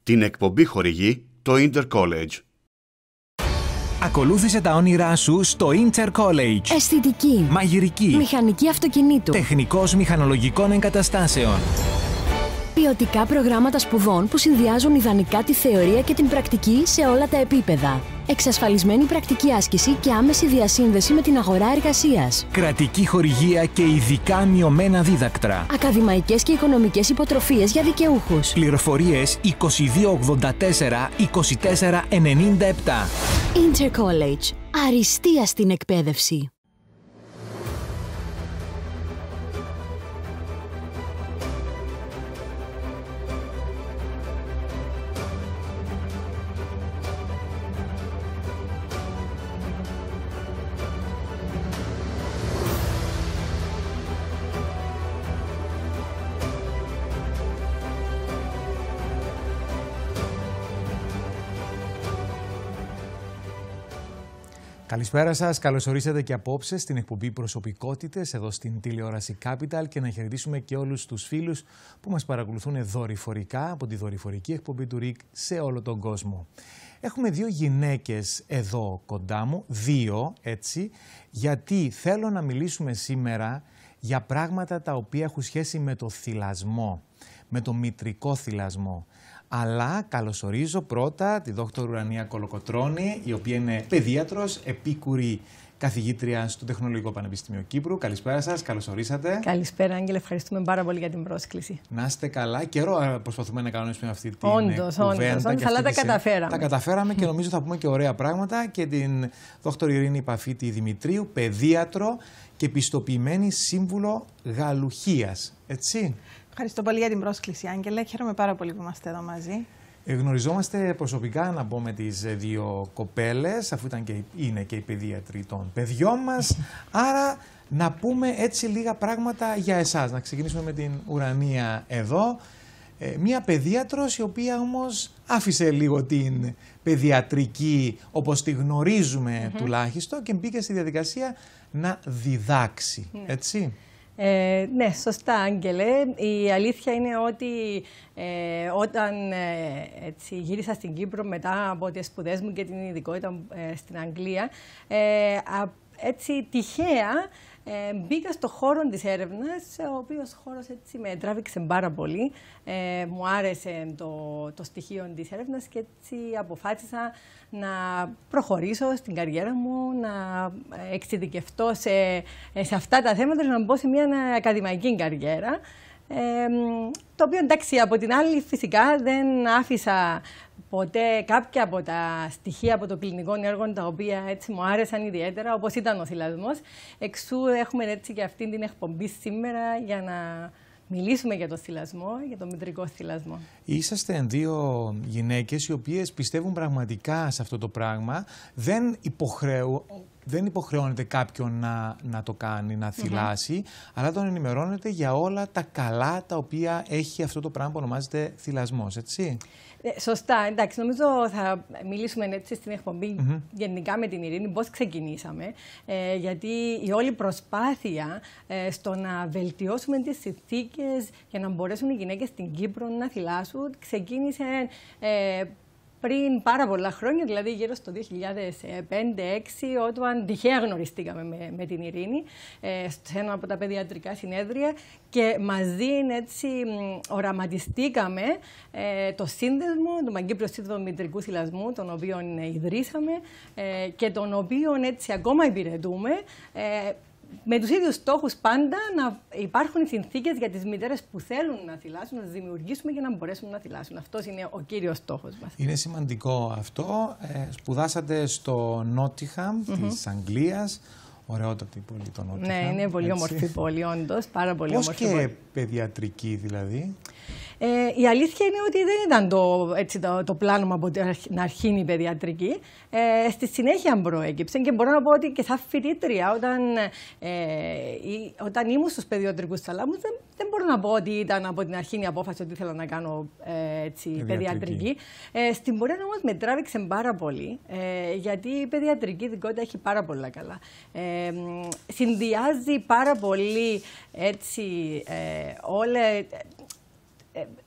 Την εκπομπή χορηγεί το Intercollege. Ακολούθησε τα όνειρά σου στο Intercollege. Αισθητική, μαγειρική, μηχανική αυτοκινήτου, τεχνικός μηχανολογικών εγκαταστάσεων. Ποιοτικά προγράμματα σπουδών που συνδυάζουν ιδανικά τη θεωρία και την πρακτική σε όλα τα επίπεδα. Εξασφαλισμένη πρακτική άσκηση και άμεση διασύνδεση με την αγορά εργασίας. Κρατική χορηγία και ειδικά μειωμένα δίδακτρα. Ακαδημαϊκές και οικονομικές υποτροφίες για δικαιούχους. Πληροφορίες 2284 2497. Intercollege. Αριστεία στην εκπαίδευση. Καλησπέρα σας, καλώς ορίσατε και απόψε στην εκπομπή Προσωπικότητες εδώ στην τηλεόραση Capital και να χαιρετήσουμε και όλους τους φίλους που μας παρακολουθούν δορυφορικά από τη δορυφορική εκπομπή του ΡΙΚ σε όλο τον κόσμο. Έχουμε δύο γυναίκες εδώ κοντά μου, δύο έτσι, γιατί θέλω να μιλήσουμε σήμερα για πράγματα τα οποία έχουν σχέση με το θυλασμό, με το μητρικό θυλασμό. Αλλά καλωσορίζω πρώτα τη δόκτωρ Ουρανία Κολοκοτρώνη, η οποία είναι παιδίατρος, επίκουρη καθηγήτρια στο Τεχνολογικό Πανεπιστήμιο Κύπρου. Καλησπέρα σας, καλώς ορίσατε. Καλησπέρα, Άγγελε, ευχαριστούμε πάρα πολύ για την πρόσκληση. Να είστε καλά. Καιρό προσπαθούμε να κανονίσουμε αυτή την όντως, αλλά τα καταφέραμε. Τα καταφέραμε και νομίζω θα πούμε και ωραία πράγματα. Και την δόκτωρ Ειρήνη Παφίτη Δημητρίου, παιδίατρο και πιστοποιημένη σύμβουλο γαλουχίας. Έτσι. Ευχαριστώ πολύ για την πρόσκληση, Άγγελε. Χαίρομαι πάρα πολύ που είμαστε εδώ μαζί. Γνωριζόμαστε προσωπικά, να πω, με τις δύο κοπέλες, αφού είναι και οι παιδίατροι των παιδιών μας. Άρα να πούμε έτσι λίγα πράγματα για εσάς. Να ξεκινήσουμε με την Ουρανία εδώ. Μία παιδίατρος η οποία όμως άφησε λίγο την παιδιατρική όπως τη γνωρίζουμε τουλάχιστον και μπήκε στη διαδικασία να διδάξει, έτσι. Ναι, σωστά, Άγγελε. Η αλήθεια είναι ότι όταν γύρισα στην Κύπρο μετά από τις σπουδές μου και την ειδικότητα στην Αγγλία, έτσι τυχαία μπήκα στο χώρο της έρευνας, ο οποίος χώρος έτσι με τράβηξε πάρα πολύ. Μου άρεσε το στοιχείο της έρευνας και έτσι αποφάσισα να προχωρήσω στην καριέρα μου, να εξειδικευτώ σε αυτά τα θέματα και να μπω σε μια ακαδημαϊκή καριέρα. Το οποίο, εντάξει, από την άλλη φυσικά δεν άφησα ποτέ κάποια από τα στοιχεία από το κλινικό έργο τα οποία έτσι μου άρεσαν ιδιαίτερα, όπως ήταν ο θυλασμός. Εξού έχουμε έτσι και αυτή την εκπομπή σήμερα για να μιλήσουμε για το θυλασμό, για το μητρικό θυλασμό. Είσαστε δύο γυναίκες οι οποίες πιστεύουν πραγματικά σε αυτό το πράγμα. Δεν υποχρεώνεται κάποιον να το κάνει, να θυλάσει, αλλά τον ενημερώνεται για όλα τα καλά τα οποία έχει αυτό το πράγμα που ονομάζεται θυλασμός, έτσι. Σωστά, εντάξει, νομίζω θα μιλήσουμε έτσι στην εκπομπή γενικά με την Ειρήνη πώς ξεκινήσαμε, γιατί η όλη προσπάθεια στο να βελτιώσουμε τις συνθήκες για να μπορέσουν οι γυναίκες στην Κύπρο να θυλάσουν ξεκίνησε πριν πάρα πολλά χρόνια, δηλαδή γύρω στο 2005-2006, όταν τυχαία γνωριστήκαμε με την Ειρήνη σε ένα από τα παιδιατρικά συνέδρια και μαζί έτσι οραματιστήκαμε το σύνδεσμο του Παγκύπριου Σύνδεσμου Μητρικού Θυλασμού, τον οποίο ιδρύσαμε και τον οποίο έτσι ακόμα υπηρετούμε. Με τους ίδιους στόχους πάντα να υπάρχουν οι συνθήκες για τις μητέρες που θέλουν να θυλάσουν, να τις δημιουργήσουμε για να μπορέσουν να θυλάσουν. Αυτός είναι ο κύριος στόχος μας. Είναι σημαντικό αυτό. Σπουδάσατε στο Νότιχαμ της Αγγλίας. Ωραιότατη πόλη το Νότιχαμ. Ναι, είναι πολύ όμορφη πόλη, όντως. Πάρα πολύ όμορφη πόλη. Πώς και παιδιατρική δηλαδή? Η αλήθεια είναι ότι δεν ήταν το πλάνο μου από την αρχή η παιδιατρική. Στη συνέχεια προέκυψε και μπορώ να πω ότι και σαν φοιτήτρια, όταν ήμουν στους παιδιατρικούς θαλάμους, δεν μπορώ να πω ότι ήταν από την αρχή η απόφαση ότι ήθελα να κάνω παιδιατρική. Στην πορεία όμως με τράβηξε πάρα πολύ, γιατί η παιδιατρική ειδικότητα έχει πάρα πολλά καλά. Συνδυάζει πάρα πολύ όλα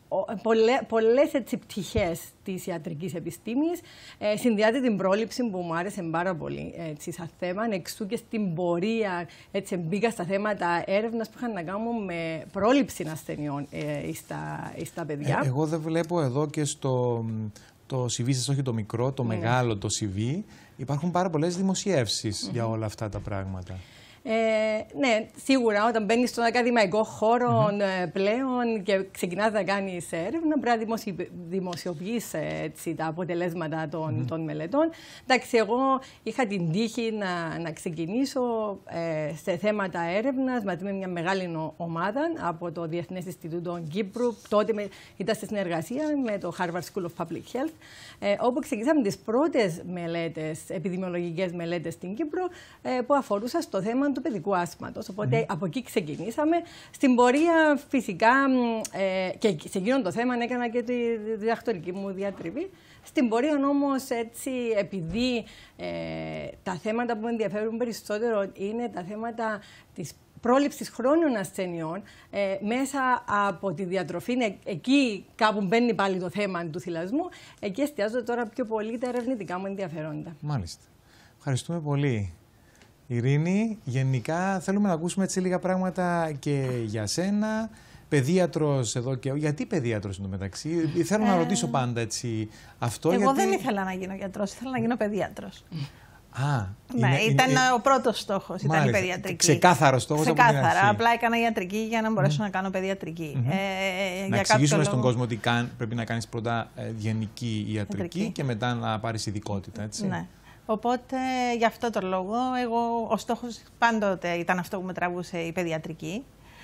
πολλές πτυχές της ιατρικής επιστήμης. Συνδυάζει την πρόληψη που μου άρεσε πάρα πολύ σαν θέμα. Εξού και στην πορεία μπήκα στα θέματα έρευνας που είχαν να κάνουν με πρόληψη ασθενειών στα παιδιά. Εγώ δεν βλέπω εδώ και στο το CV σας, όχι το μικρό, το μεγάλο το CV, υπάρχουν πάρα πολλές δημοσιεύσεις για όλα αυτά τα πράγματα. Ναι, σίγουρα όταν μπαίνεις στον ακαδημαϊκό χώρο πλέον και ξεκινάς να κάνεις έρευνα, πρέπει να δημοσιοποιείς τα αποτελέσματα των μελετών. Εντάξει, εγώ είχα την τύχη να ξεκινήσω σε θέματα έρευνας μαζί με μια μεγάλη ομάδα από το Διεθνές Ινστιτούτο Κύπρου. Τότε ήταν στη συνεργασία με το Harvard School of Public Health, όπου ξεκινήσαμε τις πρώτες μελέτες, επιδημιολογικές μελέτες στην Κύπρο, που αφορούσαν στο θέμα του παιδικού άσθματος. Οπότε από εκεί ξεκινήσαμε. Στην πορεία φυσικά και σε εκείνο το θέμα έκανα και τη διδακτορική μου διατριβή. Στην πορεία όμως έτσι, επειδή τα θέματα που με ενδιαφέρουν περισσότερο είναι τα θέματα της πρόληψης χρόνιων ασθενειών, μέσα από τη διατροφή, εκεί κάπου μπαίνει πάλι το θέμα του θυλασμού, εκεί εστιάζω τώρα πιο πολύ τα ερευνητικά μου ενδιαφέροντα. Μάλιστα. Ευχαριστούμε πολύ. Ειρήνη, γενικά θέλουμε να ακούσουμε έτσι λίγα πράγματα και για σένα. Παιδίατρος εδώ και... Γιατί παιδίατρος εντωμεταξύ? Θέλω να ρωτήσω πάντα έτσι αυτό. Εγώ δεν ήθελα να γίνω γιατρός, ήθελα να γίνω παιδίατρος. Ναι, ήταν ο πρώτος στόχος, ήταν η παιδιατρική. Ξεκάθαρο στόχος. Ξεκάθαρα. Απλά έκανα ιατρική για να μπορέσω να κάνω παιδιατρική. Να εξηγήσουμε στον κόσμο ότι πρέπει να κάνεις πρώτα γενική ιατρική και μετά να πάρεις ειδικότητα, έτσι. Ναι. Οπότε, γι' αυτό το λόγο, ο στόχος πάντοτε ήταν αυτό που με τραβούσε, η παιδιατρική.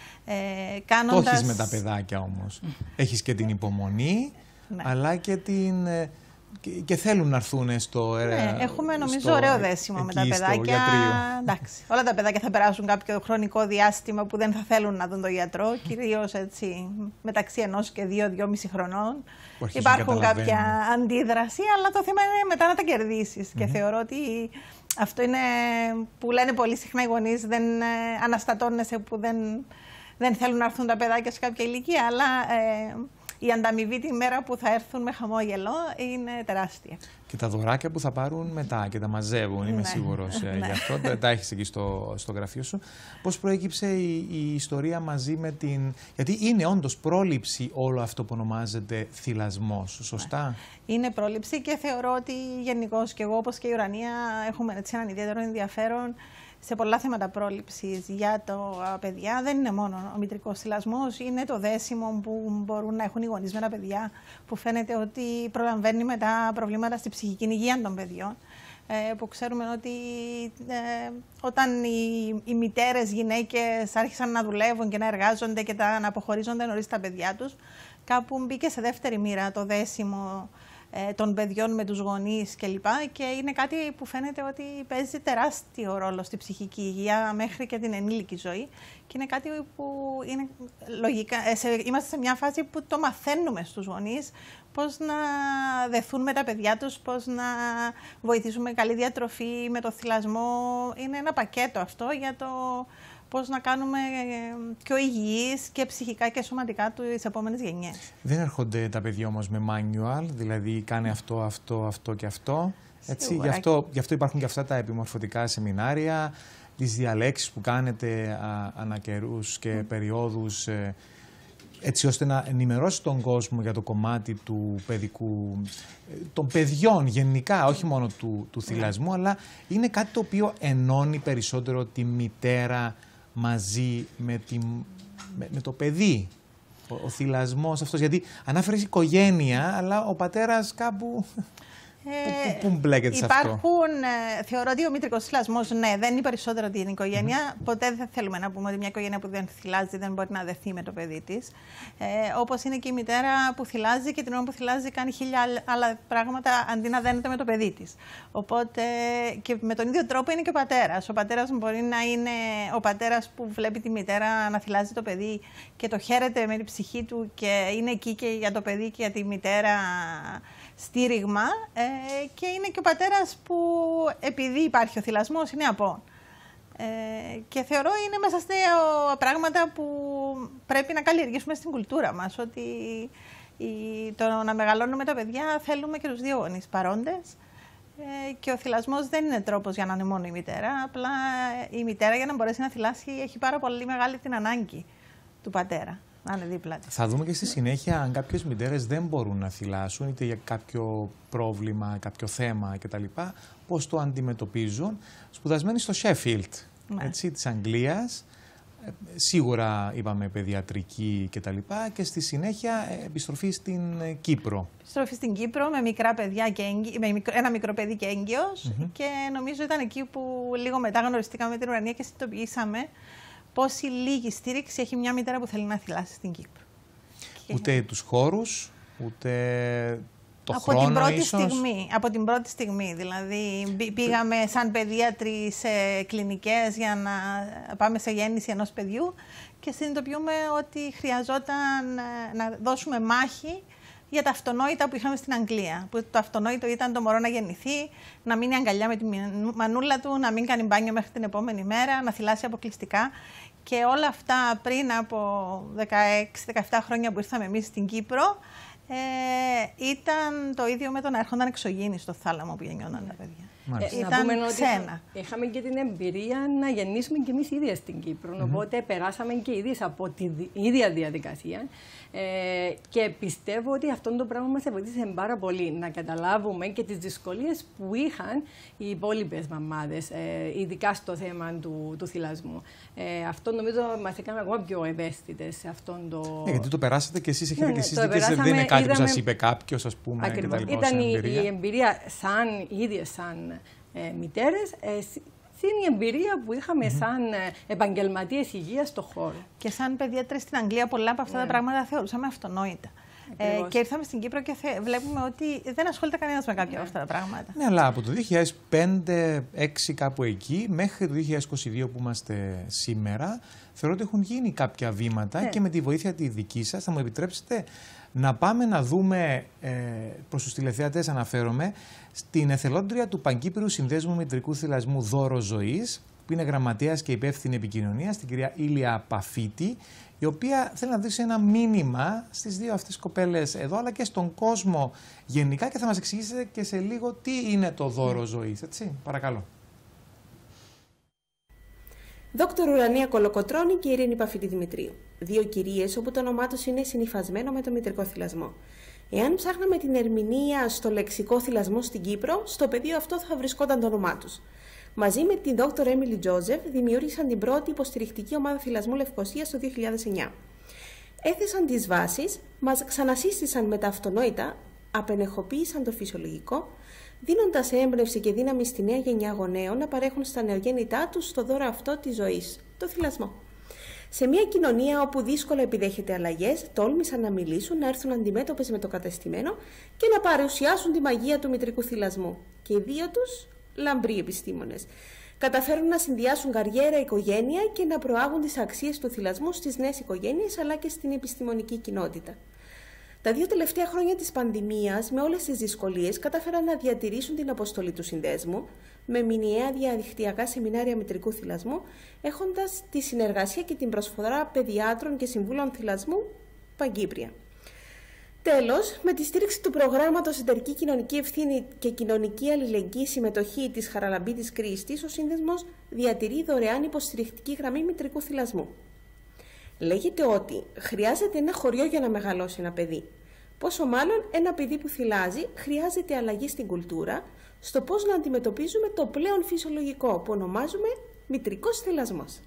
Το έχεις με τα παιδάκια όμως. Έχεις και την υπομονή, αλλά και την... Και θέλουν να έρθουν στο έχουμε νομίζω ωραίο δέσιμο με τα παιδάκια. Εντάξει, όλα τα παιδάκια θα περάσουν κάποιο χρονικό διάστημα που δεν θα θέλουν να δουν τον γιατρό, κυρίως έτσι μεταξύ 1 και 2-2,5 χρονών. Υπάρχουν κάποια αντίδραση, αλλά το θέμα είναι μετά να τα κερδίσεις. Και θεωρώ ότι αυτό είναι που λένε πολύ συχνά οι γονείς, δεν αναστατώνεσαι που δεν θέλουν να έρθουν τα παιδάκια σε κάποια ηλικία, αλλά η ανταμοιβή τη μέρα που θα έρθουν με χαμόγελο είναι τεράστια. Και τα δωράκια που θα πάρουν μετά και τα μαζεύουν, είμαι σίγουρος γι' αυτό. Τα έχεις εκεί στο γραφείο σου. Πώς προέκυψε η ιστορία μαζί με την... Γιατί είναι όντως πρόληψη όλο αυτό που ονομάζεται θυλασμός, σωστά? Είναι πρόληψη και θεωρώ ότι γενικώς και εγώ όπως και η Ουρανία έχουμε έτσι έναν ιδιαίτερο ενδιαφέρον σε πολλά θέματα πρόληψης για τα παιδιά. Δεν είναι μόνο ο μητρικός θυλασμός, είναι το δέσιμο που μπορούν να έχουν οι γονείς με τα παιδιά, που φαίνεται ότι προλαμβάνει μετά προβλήματα στη ψυχική υγεία των παιδιών. Που ξέρουμε ότι όταν οι μητέρες γυναίκες άρχισαν να δουλεύουν και να εργάζονται και να αποχωρίζονται νωρίς τα παιδιά τους, κάπου μπήκε σε δεύτερη μοίρα το δέσιμο των παιδιών με τους γονείς κλπ. Και είναι κάτι που φαίνεται ότι παίζει τεράστιο ρόλο στη ψυχική υγεία μέχρι και την ενήλικη ζωή. Και είναι κάτι που είναι λογικά. Είμαστε σε μια φάση που το μαθαίνουμε στους γονείς, πώς να δεθούν με τα παιδιά τους, πώς να βοηθήσουμε καλή διατροφή με το θυλασμό. Είναι ένα πακέτο αυτό για το πώς να κάνουμε πιο υγιείς και ψυχικά και σωματικά τις επόμενες γενιές. Δεν έρχονται τα παιδιά όμως με manual, δηλαδή κάνε αυτό και αυτό. Έτσι, γι' αυτό υπάρχουν και αυτά τα επιμορφωτικά σεμινάρια, τις διαλέξεις που κάνετε ανά καιρούς και περιόδους, έτσι ώστε να ενημερώσει τον κόσμο για το κομμάτι του παιδικού, των παιδιών γενικά, όχι μόνο του θυλασμού, αλλά είναι κάτι το οποίο ενώνει περισσότερο τη μητέρα μαζί με το παιδί. Ο θυλασμός αυτός, γιατί ανάφερες οικογένεια, αλλά ο πατέρας κάπου... Πού μπλέκεται σε αυτό? Θεωρώ ότι ο μητρικός θυλασμός, ναι, δεν είναι περισσότερο την οικογένεια. Ποτέ δεν θέλουμε να πούμε ότι μια οικογένεια που δεν θυλάζει δεν μπορεί να δεθεί με το παιδί της. Όπως είναι και η μητέρα που θυλάζει και την ώρα που θυλάζει κάνει 1000 άλλα πράγματα αντί να δένεται με το παιδί της. Οπότε και με τον ίδιο τρόπο είναι και ο πατέρας. Ο πατέρας μπορεί να είναι ο πατέρας που βλέπει τη μητέρα να θυλάζει το παιδί και το χαίρεται με την ψυχή του και είναι εκεί και για το παιδί και για τη μητέρα στήριγμα, και είναι και ο πατέρας που επειδή υπάρχει ο θυλασμός είναι απόν. Και θεωρώ είναι μέσα στα πράγματα που πρέπει να καλλιεργήσουμε στην κουλτούρα μας, ότι Το να μεγαλώνουμε τα παιδιά θέλουμε και τους δύο γονείς παρόντες. Και ο θυλασμός δεν είναι τρόπος για να είναι μόνο η μητέρα. Απλά η μητέρα για να μπορέσει να θυλάσει έχει πάρα πολύ μεγάλη την ανάγκη του πατέρα να είναι δίπλα της. Θα δούμε και στη συνέχεια αν κάποιες μητέρες δεν μπορούν να θυλάσουν, είτε για κάποιο πρόβλημα, κάποιο θέμα κτλ. Πώς το αντιμετωπίζουν. Σπουδασμένοι στο Sheffield, της Αγγλίας. Σίγουρα είπαμε παιδιατρική κτλ. Και στη συνέχεια επιστροφή στην Κύπρο. Επιστροφή στην Κύπρο με μικρά παιδιά και με ένα μικρό παιδί και έγκυος. Και νομίζω ήταν εκεί που λίγο μετά γνωριστήκαμε με την Ουρανία και συνειδητοποιήσαμε πόση λίγη στήριξη έχει μια μητέρα που θέλει να θυλάσει στην Κύπρο. Ούτε τους χώρους, ούτε το χρόνο ίσως. Από την πρώτη στιγμή. Δηλαδή πήγαμε σαν παιδίατροι σε κλινικές για να πάμε σε γέννηση ενός παιδιού και συνειδητοποιούμε ότι χρειαζόταν να δώσουμε μάχη για τα αυτονόητα που είχαμε στην Αγγλία. Που το αυτονόητο ήταν το μωρό να γεννηθεί, να μείνει αγκαλιά με τη μανούλα του, να μην κάνει μπάνιο μέχρι την επόμενη μέρα, να θυλάσει αποκλειστικά. Και όλα αυτά πριν από 16-17 χρόνια που ήρθαμε εμείς στην Κύπρο, ήταν το ίδιο με το να έρχονταν εξωγήινοι στο θάλαμο που γεννιόνταν τα παιδιά. Ήταν ξένα. Είχαμε και την εμπειρία να γεννήσουμε και εμείς ίδιες στην Κύπρο. Οπότε περάσαμε και ίδιες από την ίδια διαδικασία. Και πιστεύω ότι αυτό το πράγμα μας βοήθησε πάρα πολύ να καταλάβουμε και τις δυσκολίες που είχαν οι υπόλοιπες μαμάδες, ειδικά στο θέμα του θυλασμού. Αυτό νομίζω μας έκανε ακόμα πιο ευαίσθητες σε αυτόν το. Γιατί το περάσατε και εσείς έχετε και εσείς δεν είναι κάτι που σας είπε κάποιος, ας πούμε. Ακριβώς. Ήταν η εμπειρία σαν μητέρες. Είναι η εμπειρία που είχαμε σαν επαγγελματίες υγείας στον χώρο. Και σαν παιδίατρες στην Αγγλία, πολλά από αυτά τα πράγματα θεωρούσαμε αυτονόητα. Και ήρθαμε στην Κύπρο και βλέπουμε ότι δεν ασχολείται κανένας με κάποια από αυτά τα πράγματα. Ναι, αλλά από το 2005-2006 κάπου εκεί, μέχρι το 2022 που είμαστε σήμερα, θεωρώ ότι έχουν γίνει κάποια βήματα και με τη βοήθεια τη δική σας θα μου επιτρέψετε να πάμε να δούμε, προς τους τηλεθεατές αναφέρομαι, στην εθελόντρια του Παγκύπριου Συνδέσμου Μητρικού Θυλασμού Δώρο Ζωής, που είναι γραμματέας και υπεύθυνη επικοινωνίας, την κυρία Ήλια Παφίτη, η οποία θέλει να δώσει ένα μήνυμα στις δύο αυτές κοπέλες εδώ, αλλά και στον κόσμο γενικά, και θα μας εξηγήσετε και σε λίγο τι είναι το Δώρο Ζωής, έτσι, παρακαλώ. Δόκτωρ Ουρανία Κολοκοτρώνη και Ειρήνη Παφίτη Δημητρίου. Δύο κυρίες όπου το όνομά τους είναι συνυφασμένο με το μητρικό θυλασμό. Εάν ψάχναμε την ερμηνεία στο λεξικό θυλασμό στην Κύπρο, στο πεδίο αυτό θα βρισκόταν το όνομά τους. Μαζί με την Dr. Emily Joseph δημιούργησαν την πρώτη υποστηρικτική ομάδα θυλασμού Λευκωσίας το 2009. Έθεσαν τις βάσεις, μας ξανασύστησαν με τα αυτονόητα, απενεχοποίησαν το φυσιολογικό, δίνοντας έμπνευση και δύναμη στη νέα γενιά γονέων να παρέχουν στα νεογέννητά τους το δώρο αυτό της ζωής, το θυλασμό. Σε μια κοινωνία όπου δύσκολα επιδέχεται αλλαγές, τόλμησαν να μιλήσουν, να έρθουν αντιμέτωπες με το κατεστημένο και να παρουσιάσουν τη μαγεία του μητρικού θυλασμού. Και οι δύο τους λαμπροί επιστήμονες καταφέρουν να συνδυάσουν καριέρα, οικογένεια και να προάγουν τις αξίες του θυλασμού στις νέες οικογένειες αλλά και στην επιστημονική κοινότητα. Τα 2 τελευταία χρόνια της πανδημίας, με όλες τις δυσκολίες, κατάφεραν να διατηρήσουν την αποστολή του συνδέσμου με μηνιαία διαδικτυακά σεμινάρια μητρικού θυλασμού, έχοντας τη συνεργασία και την προσφορά παιδιάτρων και συμβούλων θυλασμού παγκύπρια. Τέλος, με τη στήριξη του προγράμματος Εταιρική Κοινωνική Ευθύνη και Κοινωνική Αλληλεγγύη Συμμετοχή της Χαραλαμπίδης Κρίστης, ο σύνδεσμος διατηρεί δωρεάν υποστηρικτική γραμμή μητρικού θυλασμού. Λέγεται ότι χρειάζεται ένα χωριό για να μεγαλώσει ένα παιδί. Πόσο μάλλον ένα παιδί που θυλάζει χρειάζεται αλλαγή στην κουλτούρα, στο πώς να αντιμετωπίζουμε το πλέον φυσιολογικό που ονομάζουμε μητρικός θυλασμός.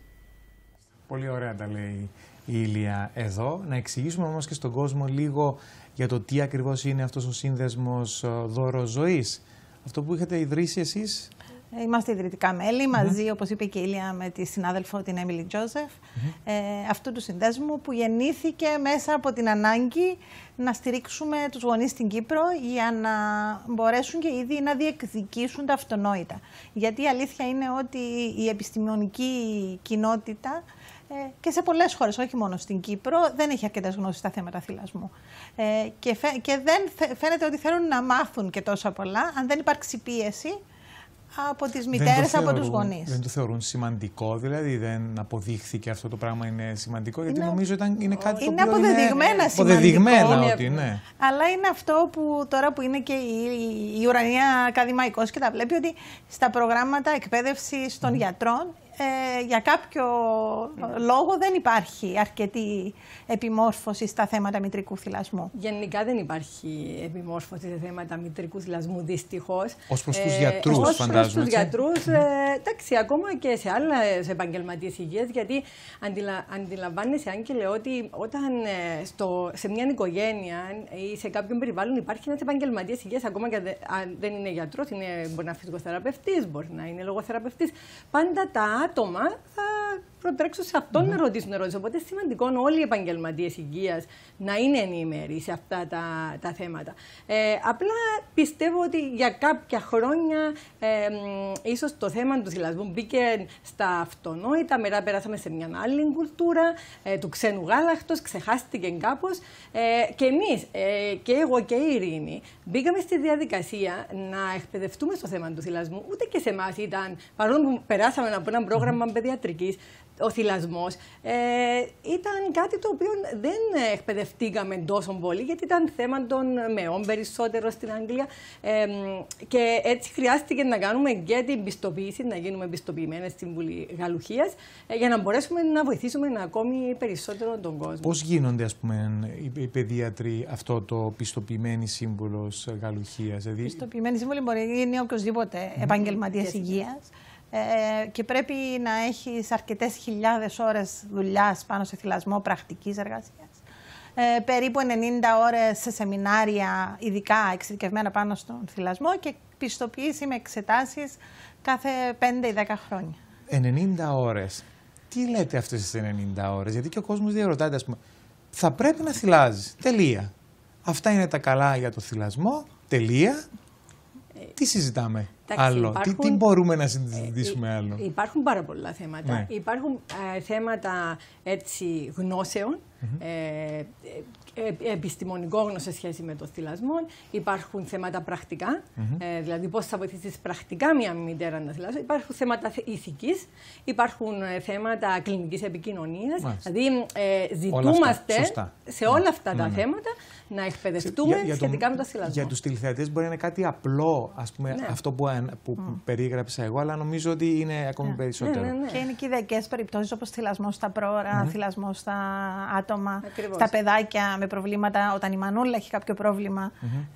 Πολύ ωραία τα λέει η Ήλια εδώ. Να εξηγήσουμε όμως και στον κόσμο λίγο για το τι ακριβώς είναι αυτός ο σύνδεσμος Δώρο Ζωής. Αυτό που είχατε ιδρύσει εσείς. Είμαστε ιδρυτικά μέλη, μαζί, όπως είπε και η Ήλια, με τη συνάδελφο την Emily Joseph, αυτού του συνδέσμου που γεννήθηκε μέσα από την ανάγκη να στηρίξουμε τους γονείς στην Κύπρο για να μπορέσουν και ήδη να διεκδικήσουν τα αυτονόητα. Γιατί η αλήθεια είναι ότι η επιστημονική κοινότητα και σε πολλές χώρες, όχι μόνο στην Κύπρο, δεν έχει αρκετές γνώσεις στα θέματα θυλασμού. Και δεν φαίνεται ότι θέλουν να μάθουν και τόσα πολλά, αν δεν υπάρξει πίεση από τις μητέρες, από τους γονείς. Δεν το θεωρούν σημαντικό, δηλαδή δεν αποδείχθηκε αυτό το πράγμα είναι σημαντικό, γιατί νομίζω είναι κάτι το οποίο αποδεδειγμένα είναι αποδεδειγμένα ότι ναι. Αλλά είναι αυτό που τώρα που είναι και η Ουρανία ακαδημαϊκός και τα βλέπει, ότι στα προγράμματα εκπαίδευσης των γιατρών για κάποιο λόγο δεν υπάρχει αρκετή επιμόρφωση στα θέματα μητρικού θυλασμού. Γενικά δεν υπάρχει επιμόρφωση σε θέματα μητρικού θυλασμού, δυστυχώς. Ως προς τους γιατρούς, φαντάζομαι. Ως προς τους γιατρούς, εντάξει, ακόμα και σε άλλες επαγγελματίες υγείας, γιατί αντιλαμβάνεσαι, Άγγελε, ότι όταν σε μια οικογένεια ή σε κάποιον περιβάλλον υπάρχει ένας επαγγελματίας υγείας, ακόμα και αν δεν είναι γιατρός, μπορεί να είναι φυσικοθεραπευτής, μπορεί να είναι λογοθεραπευτής, πάντα τα άτομα θα προτρέξουν σε αυτόν να ρωτήσουν ερωτήσεις. Οπότε είναι σημαντικό όλοι οι επαγγελματίες υγείας να είναι ενήμεροι σε αυτά τα θέματα. Απλά πιστεύω ότι για κάποια χρόνια ίσως το θέμα του θυλασμού μπήκε στα αυτονόητα. Μετά περάσαμε σε μια άλλη κουλτούρα του ξένου γάλακτος, ξεχάστηκε κάπως. Και εμείς, και εγώ και η Ειρήνη, μπήκαμε στη διαδικασία να εκπαιδευτούμε στο θέμα του θυλασμού. Ούτε και σε εμάς ήταν, παρόλο που περάσαμε από ένα πρόγραμμα παιδιατρικής, ο θυλασμός ήταν κάτι το οποίο δεν εκπαιδευτήκαμε τόσο πολύ, γιατί ήταν θέμα των μεών περισσότερο στην Αγγλία και έτσι χρειάστηκε να κάνουμε και την πιστοποίηση, να γίνουμε πιστοποιημένες στην Βουλή Γαλλουχίας για να μπορέσουμε να βοηθήσουμε ακόμη περισσότερο τον κόσμο. Πώς γίνονται, ας πούμε, οι παιδίατροι αυτό το πιστοποιημένη σύμβουλος Γαλλουχίας? Δηλαδή... Πιστοποιημένη σύμβουλη μπορεί να είναι οποιοσδήποτε επαγγελματίας υγείας. Και πρέπει να έχεις αρκετές χιλιάδες ώρες δουλειάς πάνω σε θυλασμό πρακτικής εργασίας. Περίπου 90 ώρες σε σεμινάρια ειδικά εξειδικευμένα πάνω στον θυλασμό και πιστοποίηση με εξετάσεις κάθε 5 ή 10 χρόνια. 90 ώρες. Τι λέτε αυτές τις 90 ώρες? Γιατί και ο κόσμος διαρωτάται, ας πούμε, θα πρέπει να θυλάζεις. Τελεία. Αυτά είναι τα καλά για το θυλασμό. Τελεία. Τι συζητάμε άλλο? Τι μπορούμε να συζητήσουμε άλλο? Υπάρχουν πάρα πολλά θέματα. Ναι. Υπάρχουν θέματα έτσι, γνώσεων, επιστημονικό γνώση σε σχέση με το θυλασμό. Υπάρχουν θέματα πρακτικά, δηλαδή πώς θα βοηθήσεις πρακτικά μια μητέρα να θυλάσει. Υπάρχουν θέματα ηθικής, υπάρχουν θέματα κλινικής επικοινωνίας. Δηλαδή ζητούμαστε σε όλα αυτά τα θέματα να εκπαιδευτούμε σχετικά με το θυλασμό. Για τους τηλεθεατές μπορεί να είναι κάτι απλό, ας πούμε, αυτό που περίγραψα εγώ, αλλά νομίζω ότι είναι ακόμη περισσότερο. Και είναι και ιδεικές περιπτώσεις όπως θυλασμό στα πρόωρα, θυλασμό στα άτομα, στα παιδάκια με προβλήματα, όταν η μανούλα έχει κάποιο πρόβλημα.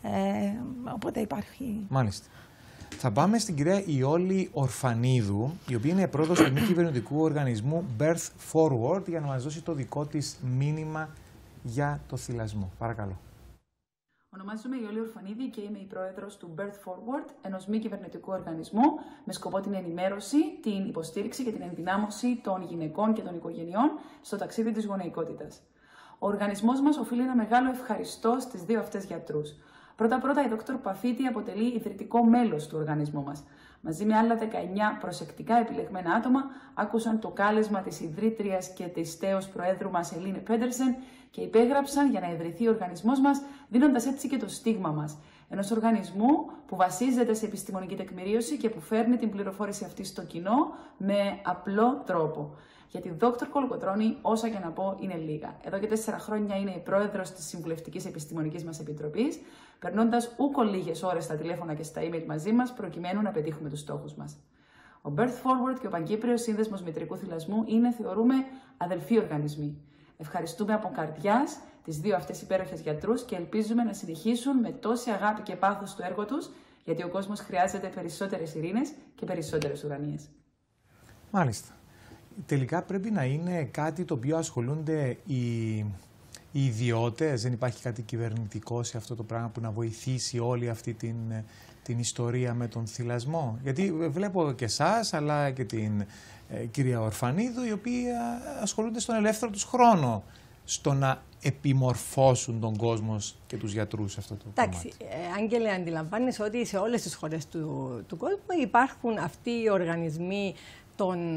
Οπότε υπάρχει. Μάλιστα. Θα πάμε στην κυρία Ιόλη Ορφανίδου, η οποία είναι πρόεδρος του μη κυβερνητικού οργανισμού Birth Forward, για να μας δώσει το δικό της μήνυμα για το θυλασμό. Παρακαλώ. Ονομάζομαι Ιόλη Ορφανίδη και είμαι η πρόεδρος του Birth Forward, ενός μη κυβερνητικού οργανισμού με σκοπό την ενημέρωση, την υποστήριξη και την ενδυνάμωση των γυναικών και των οικογενειών στο ταξίδι της γονεϊκότητας. Ο οργανισμός μας οφείλει ένα μεγάλο ευχαριστώ στις δύο αυτές γιατρούς. Πρώτα-πρώτα, η Δ. Παφίτη αποτελεί ιδρυτικό μέλος του οργανισμού μας. Μαζί με άλλα 19 προσεκτικά επιλεγμένα άτομα, άκουσαν το κάλεσμα της ιδρύτριας και της τέως προέδρου μας Ελίνε Πέντερσεν και υπέγραψαν για να ιδρυθεί ο οργανισμός μας, δίνοντας έτσι και το στίγμα μας. Ενός οργανισμού που βασίζεται σε επιστημονική τεκμηρίωση και που φέρνει την πληροφόρηση αυτή στο κοινό με απλό τρόπο. Για τη Δόκτωρ Κολοκοτρώνη, όσα και να πω, είναι λίγα. Εδώ και 4 χρόνια είναι η πρόεδρος της Συμβουλευτικής Επιστημονικής μας Επιτροπής, περνώντας ούκο λίγες ώρες στα τηλέφωνα και στα email μαζί μας, προκειμένου να πετύχουμε τους στόχους μας. Ο Birth Forward και ο Παγκύπριος Σύνδεσμος Μητρικού Θυλασμού είναι, θεωρούμε, αδελφοί οργανισμοί. Ευχαριστούμε από καρδιάς τις δύο αυτές υπέροχες γιατρούς και ελπίζουμε να συνεχίσουν με τόση αγάπη και πάθος το έργο τους, γιατί ο κόσμος χρειάζεται περισσότερες ειρήνες και περισσότερες ουρανίες. Μάλιστα. Τελικά πρέπει να είναι κάτι το οποίο ασχολούνται οι ιδιώτες, δεν υπάρχει κάτι κυβερνητικό σε αυτό το πράγμα που να βοηθήσει όλη αυτή την ιστορία με τον θυλασμό. Γιατί βλέπω και εσάς αλλά και την κυρία Ορφανίδου, οι οποίοι ασχολούνται στον ελεύθερο τους χρόνο στο να επιμορφώσουν τον κόσμο και τους γιατρούς σε αυτό το κομμάτι. Εντάξει, Άγγελε, αντιλαμβάνεσαι ότι σε όλες τις χώρες του κόσμου υπάρχουν αυτοί οι οργανισμοί των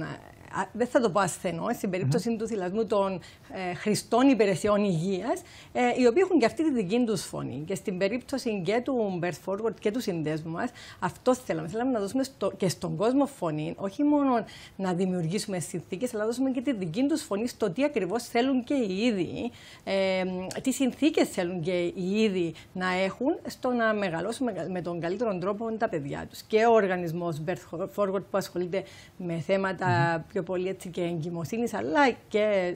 δεν θα το πω ασθενών, στην περίπτωση του θυλασμού των χρηστών υπηρεσιών υγείας, οι οποίοι έχουν και αυτή τη δική τους φωνή. Και στην περίπτωση και του Birth Forward και του συνδέσμου μας, αυτό θέλαμε. Θέλαμε να δώσουμε και στον κόσμο φωνή, όχι μόνο να δημιουργήσουμε συνθήκες, αλλά να δώσουμε και τη δική τους φωνή στο τι ακριβώς θέλουν και οι ίδιοι, τι συνθήκες θέλουν και οι ίδιοι να έχουν στο να μεγαλώσουν με τον καλύτερο τρόπο τα παιδιά τους. Και ο οργανισμός Birth Forward που ασχολείται με θέματα πιο πολύ έτσι, και εγκυμοσύνης, αλλά και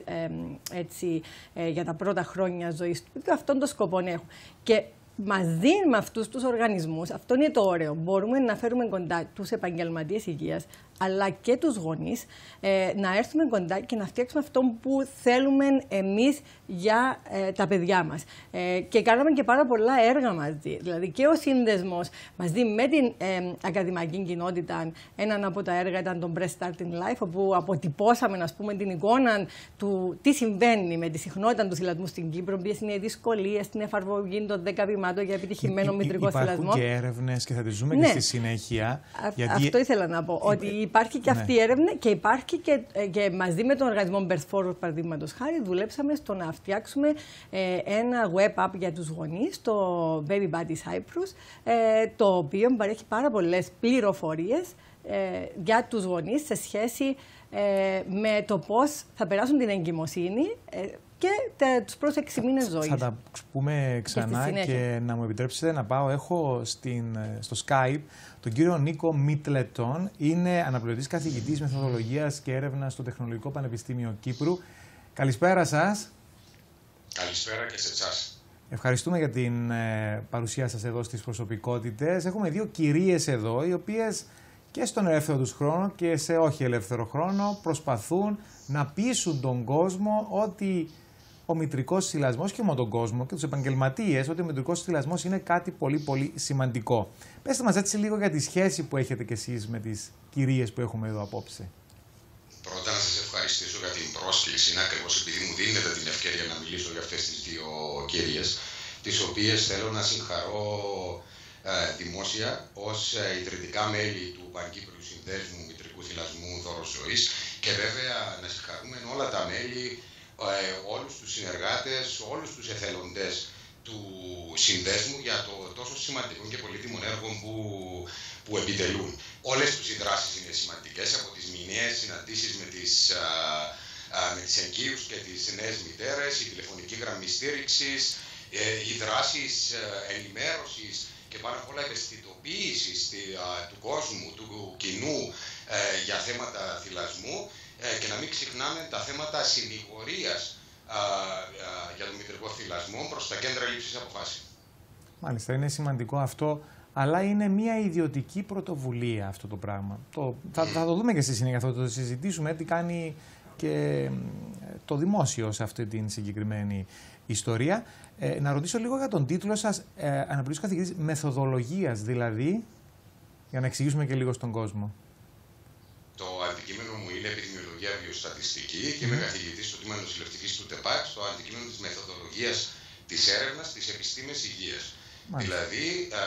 για τα πρώτα χρόνια ζωής του, αυτόν τον σκοπό έχουν. Και μαζί με αυτούς τους οργανισμούς, αυτό είναι το ωραίο, μπορούμε να φέρουμε κοντά τους επαγγελματίες υγείας, αλλά και τους γονείς, να έρθουμε κοντά και να φτιάξουμε αυτό που θέλουμε εμείς για τα παιδιά μας. Και κάναμε και πάρα πολλά έργα μαζί. Δηλαδή και ο σύνδεσμος μαζί με την ακαδημαϊκή κοινότητα, έναν από τα έργα ήταν το Breast Starting Life, όπου αποτυπώσαμε, ας πούμε, την εικόνα του τι συμβαίνει με τη συχνότητα του θυλασμού στην Κύπρο, ποιες είναι οι δυσκολίες στην εφαρμογή των 10 βημάτων για επιτυχημένο μητρικό θυλασμό. Υπάρχουν και έρευνες και θα τις δούμε και στη συνέχεια. Αυτό ήθελα να πω. Ότι υπάρχει και αυτή η έρευνα και υπάρχει και μαζί με τον οργανισμό Birth Forward, παραδείγματος χάρη, δουλέψαμε στο να φτιάξουμε ένα web app για τους γονείς, το Baby Buddy Cyprus, το οποίο παρέχει πάρα πολλές πληροφορίες για τους γονείς σε σχέση με το πώς θα περάσουν την εγκυμοσύνη και τους πρώτους 6 μήνες ζωής. Θα τα πούμε ξανά και να μου επιτρέψετε να πάω. Έχω στο Skype τον κύριο Νίκο Μίτλετον. Είναι αναπληρωτής καθηγητής μεθοδολογίας και έρευνας στο Τεχνολογικό Πανεπιστήμιο Κύπρου. Καλησπέρα σας. Καλησπέρα και σε εσάς. Ευχαριστούμε για την παρουσία σας εδώ στις προσωπικότητες. Έχουμε 2 κυρίες εδώ, οι οποίες και στον ελεύθερο τους χρόνο και σε όχι ελεύθερο χρόνο προσπαθούν να πείσουν τον κόσμο ότι ο μητρικός θυλασμός, και μόνο τον κόσμο και τους επαγγελματίες, ότι ο μητρικός θυλασμός είναι κάτι πολύ πολύ σημαντικό. Πέστε μας έτσι λίγο για τη σχέση που έχετε κι εσείς με τις κυρίες που έχουμε εδώ απόψε. Πρώτα να σας ευχαριστήσω για την πρόσκληση, ακριβώς επειδή μου δίνετε την ευκαιρία να μιλήσω για αυτές τις 2 κυρίες, τις οποίες θέλω να συγχαρώ δημόσια ως ιδρυτικά μέλη του Πανκύπριου Συνδέσμου Μητρικού Θυλασμού Δώρος Ζωής, και βέβαια να συγχαρούμε όλα τα μέλη, όλους τους συνεργάτες, όλους τους εθελοντές του Συνδέσμου για το τόσο σημαντικό και πολύτιμο έργο που επιτελούν. Όλες τους οι δράσεις είναι σημαντικές, από τις μηνιαίες συναντήσεις με τις εγκύους και τις νέες μητέρες, η τηλεφωνική γραμμή στήριξης, οι δράσεις ενημέρωσης και πάνω απ' όλα ευαισθητοποίησης του κόσμου, του κοινού για θέματα θυλασμού, και να μην ξεχνάμε τα θέματα συνηγορίας για τον μητρικό θυλασμό προς τα κέντρα λήψης αποφάσεων. Μάλιστα, είναι σημαντικό αυτό, αλλά είναι μια ιδιωτική πρωτοβουλία αυτό το πράγμα. Θα το δούμε και στη συνέχεια, θα το συζητήσουμε τι κάνει και το δημόσιο σε αυτή την συγκεκριμένη ιστορία. Να ρωτήσω λίγο για τον τίτλο σας, αναπληρωτής καθηγητής μεθοδολογίας, δηλαδή, για να εξηγήσουμε και λίγο στον κόσμο. Το αντικείμενο μου είναι επιδημιολογία βιοστατιστική και είμαι καθηγητής στο τμήμα νοσηλευτικής του ΤΕΠΑΚ, στο αντικείμενο της μεθοδολογίας της έρευνας της επιστήμης υγείας. Δηλαδή,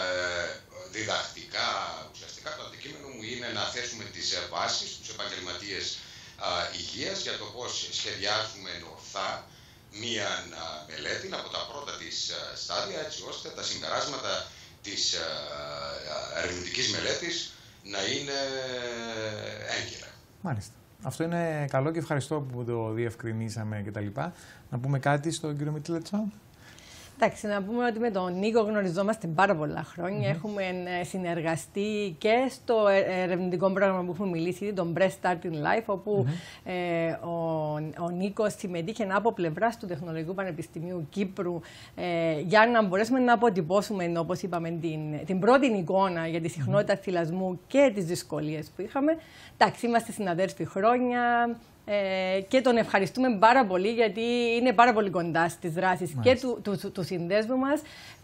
διδακτικά, ουσιαστικά το αντικείμενο μου είναι να θέσουμε τις βάσεις στους επαγγελματίες υγείας για το πώς σχεδιάζουμε ορθά μία μελέτη από τα πρώτα της στάδια, έτσι ώστε τα συμπεράσματα της ερευνητικής μελέτης να είναι έγκυρα. Μάλιστα. Αυτό είναι καλό και ευχαριστώ που το διευκρινίσαμε κτλ. Να πούμε κάτι στον κύριο Μίτλετον. Εντάξει, να πούμε ότι με τον Νίκο γνωριζόμαστε πάρα πολλά χρόνια. Έχουμε συνεργαστεί και στο ερευνητικό πρόγραμμα που έχουμε μιλήσει, τον Breast Starting Life, όπου ο Νίκος συμμετείχε από πλευράς του Τεχνολογικού Πανεπιστημίου Κύπρου για να μπορέσουμε να αποτυπώσουμε, όπως είπαμε, την πρώτη εικόνα για τη συχνότητα θυλασμού και τις δυσκολίες που είχαμε. Εντάξει, είμαστε συναδέλφοι χρόνια. Και τον ευχαριστούμε πάρα πολύ, γιατί είναι πάρα πολύ κοντά στις δράσεις και του συνδέσμου μας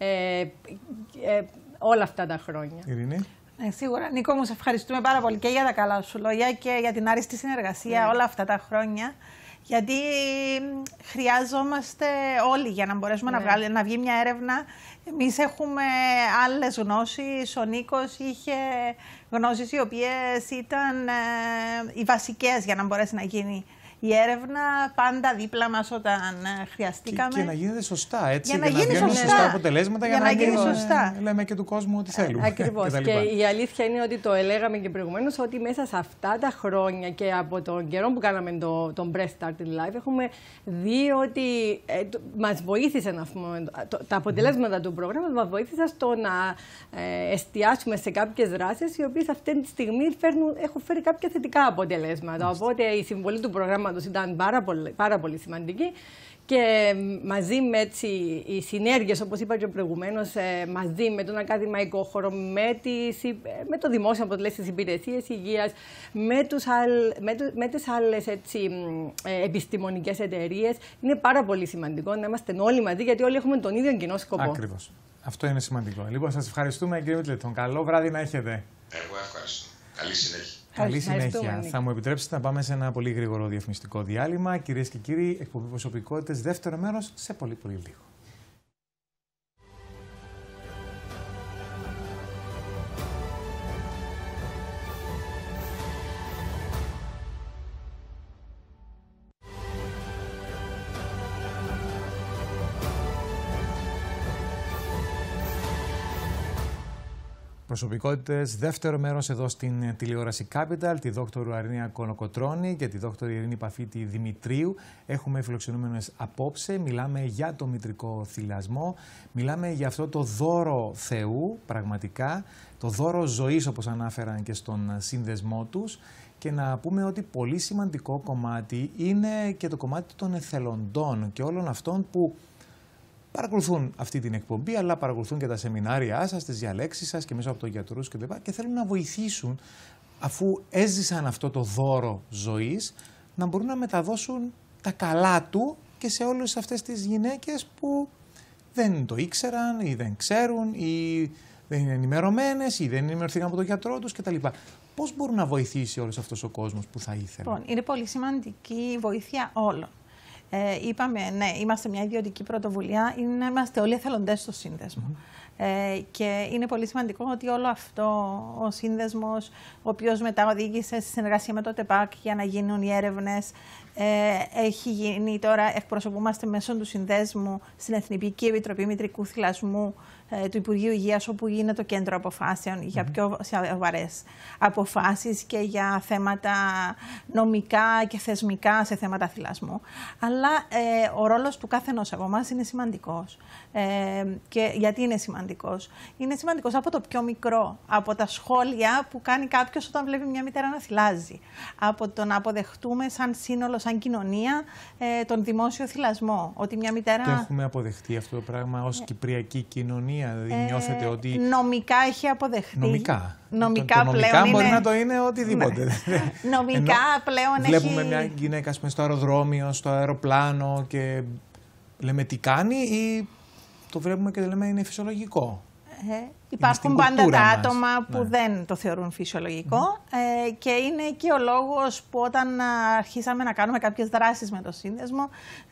όλα αυτά τα χρόνια. Ειρήνη. Σίγουρα. Νίκο, μου σε ευχαριστούμε πάρα πολύ και για τα καλά σου λόγια και για την άριστη συνεργασία όλα αυτά τα χρόνια. Γιατί χρειάζομαστε όλοι για να μπορέσουμε να βγει μια έρευνα. Εμείς έχουμε άλλες γνώσεις, ο Νίκος είχε γνώσεις οι οποίες ήταν οι βασικές για να μπορέσει να γίνει η έρευνα, πάντα δίπλα μας όταν χρειαστήκαμε. Και να γίνεται σωστά, έτσι, για να βγαίνουν σωστά αποτελέσματα, για να γίνει σωστά. Λέμε και του κόσμου ό,τι θέλουμε. Ακριβώς. Και η αλήθεια είναι ότι το έλεγαμε και προηγουμένως, ότι μέσα σε αυτά τα χρόνια και από τον καιρό που κάναμε τον Breast Starting Live, έχουμε δει ότι μας βοήθησε, να πούμε, τα αποτελέσματα του προγράμματος μας βοήθησαν στο να εστιάσουμε σε κάποιες δράσεις, οι οποίες αυτή τη στιγμή έχουν φέρει κάποια θετικά αποτελέσματα. Οπότε η συμβολή του προγράμματος ήταν πάρα πολύ σημαντική και μαζί με οι συνέργειες, όπως είπα και προηγουμένως, μαζί με τον ακαδημαϊκό χώρο, με το δημόσιο αποτελέσει τις υπηρεσίες υγείας, με τις άλλες επιστημονικές εταιρείες, είναι πάρα πολύ σημαντικό να είμαστε όλοι μαζί, γιατί όλοι έχουμε τον ίδιο κοινό σκοπό. Ακριβώς. Αυτό είναι σημαντικό. Λοιπόν, σας ευχαριστούμε, κύριε Μίτλετον. Καλό βράδυ να έχετε. Εγώ ευχαριστώ. Καλή συνέχεια. Καλή συνέχεια. Θα μου επιτρέψετε να πάμε σε ένα πολύ γρήγορο διαφημιστικό διάλειμμα. Κυρίες και κύριοι, εκπομπή Προσωπικότητες, δεύτερο μέρος, σε πολύ λίγο. Προσωπικότητες, δεύτερο μέρος εδώ στην τηλεόραση Capital, τη δόκτωρ Αρνία Κολοκοτρώνη και τη δόκτωρ Ειρήνη Παφίτη Δημητρίου. Έχουμε φιλοξενούμενες απόψε, μιλάμε για το μητρικό θυλασμό, μιλάμε για αυτό το δώρο Θεού, πραγματικά, το δώρο ζωής όπως ανάφεραν και στον σύνδεσμό τους, και να πούμε ότι πολύ σημαντικό κομμάτι είναι και το κομμάτι των εθελοντών και όλων αυτών που παρακολουθούν αυτή την εκπομπή, αλλά παρακολουθούν και τα σεμινάρια σας, τις διαλέξεις σας και μέσα από το γιατρούς και θέλουν να βοηθήσουν, αφού έζησαν αυτό το δώρο ζωής, να μπορούν να μεταδώσουν τα καλά του και σε όλες αυτές τις γυναίκες που δεν το ήξεραν ή δεν ξέρουν ή δεν είναι ενημερωμένες ή δεν ενημερωθήκαν από τον γιατρό τους κτλ. Πώς μπορούν να βοηθήσει όλος αυτός ο κόσμος που θα ήθελε? Λοιπόν, είναι πολύ σημαντική η βοήθεια όλων. Είπαμε, ναι, είμαστε μια ιδιωτική πρωτοβουλία, είμαστε όλοι εθελοντές στο σύνδεσμο. Και είναι πολύ σημαντικό ότι όλο αυτό ο σύνδεσμος, ο οποίος μετά οδήγησε στη συνεργασία με το ΤΕΠΑΚ για να γίνουν οι έρευνες, έχει γίνει τώρα, εκπροσωπούμαστε μέσω του συνδέσμου στην Εθνική Επιτροπή Μητρικού Θυλασμού του Υπουργείου Υγείας, όπου είναι το κέντρο αποφάσεων για πιο σοβαρές αποφάσεις και για θέματα νομικά και θεσμικά σε θέματα θυλασμού. Αλλά ο ρόλος του καθενός από εμάς είναι σημαντικός. Και γιατί είναι σημαντικός? Είναι σημαντικός από το πιο μικρό, από τα σχόλια που κάνει κάποιος όταν βλέπει μια μητέρα να θυλάζει, από το να αποδεχτούμε σαν σύνολο, σαν κοινωνία, τον δημόσιο θυλασμό. Ότι μια μητέρα... Το έχουμε αποδεχτεί αυτό το πράγμα ως κυπριακή κοινωνία? Δηλαδή νιώθετε ότι... Νομικά έχει αποδεχτεί. Νομικά. Νομικά το πλέον μπορεί είναι... να το είναι οτιδήποτε. Ναι. Νομικά πλέον βλέπουμε μια γυναίκα στο αεροδρόμιο, στο αεροπλάνο και λέμε τι κάνει, ή το βλέπουμε και λέμε είναι φυσιολογικό? Υπάρχουν πάντα τα άτομα που δεν το θεωρούν φυσιολογικό και είναι και ο λόγος που όταν αρχίσαμε να κάνουμε κάποιες δράσεις με το σύνδεσμο,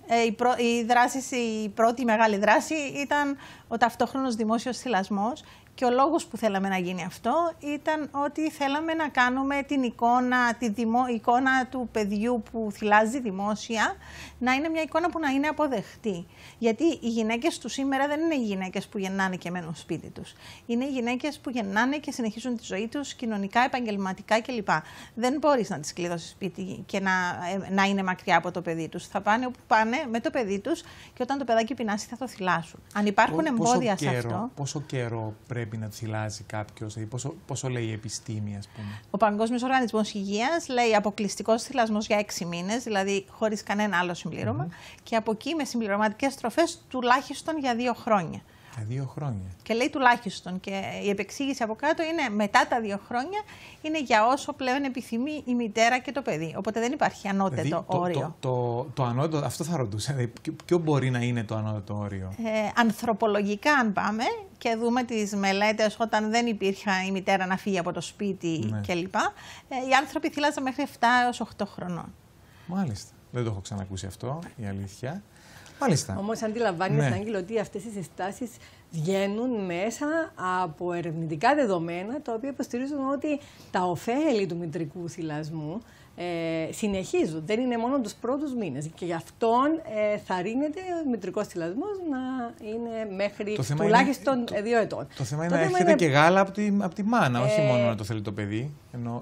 η πρώτη μεγάλη δράση ήταν ο ταυτόχρονος δημόσιος θυλασμός. Και ο λόγος που θέλαμε να γίνει αυτό ήταν ότι θέλαμε να κάνουμε την εικόνα του παιδιού που θυλάζει δημόσια να είναι μια εικόνα που να είναι αποδεκτή. Γιατί οι γυναίκες του σήμερα δεν είναι οι γυναίκες που γεννάνε και μένουν σπίτι τους. Είναι οι γυναίκες που γεννάνε και συνεχίζουν τη ζωή τους κοινωνικά, επαγγελματικά κλπ. Δεν μπορείς να τις κλειδώσεις σπίτι και να είναι μακριά από το παιδί τους. Θα πάνε όπου πάνε με το παιδί τους και όταν το παιδάκι πεινάσει θα το θυλάσουν. Αν υπάρχουν εμπόδια σε αυτό. Πόσο καιρό πρέπει να θυλάζει κάποιος, δηλαδή πόσο λέει η επιστήμη, ας πούμε? Ο Παγκόσμιος Οργανισμός Υγείας λέει αποκλειστικός θυλασμός για 6 μήνες, δηλαδή χωρίς κανένα άλλο συμπλήρωμα, και από εκεί με συμπληρωματικές τροφές τουλάχιστον για 2 χρόνια. Για 2 χρόνια. Και λέει τουλάχιστον. Και η επεξήγηση από κάτω είναι μετά τα 2 χρόνια είναι για όσο πλέον επιθυμεί η μητέρα και το παιδί. Οπότε δεν υπάρχει ανώτατο δηλαδή, όριο. Το ανώτατο, αυτό θα ρωτούσα. Δηλαδή, ποιο μπορεί να είναι το ανώτατο όριο? Ανθρωπολογικά, αν πάμε και δούμε τις μελέτες όταν δεν υπήρχε η μητέρα να φύγει από το σπίτι κλπ. Οι άνθρωποι θύλαζαν μέχρι 7 έως 8 χρονών. Μάλιστα. Δεν το έχω ξανακούσει αυτό, η αλήθεια. Μάλιστα. Όμως αντιλαμβάνεσαι, Άγγελο, ότι αυτές οι συστάσεις βγαίνουν μέσα από ερευνητικά δεδομένα, τα οποία υποστηρίζουν ότι τα ωφέλη του μητρικού θυλασμού συνεχίζουν. Δεν είναι μόνο τους πρώτους μήνες. Και γι' αυτόν θα ρίνεται ο μητρικός θυλασμός να είναι μέχρι τουλάχιστον 2 ετών. Το θέμα είναι να έχετε και γάλα από τη μάνα, όχι μόνο να το θέλει το παιδί.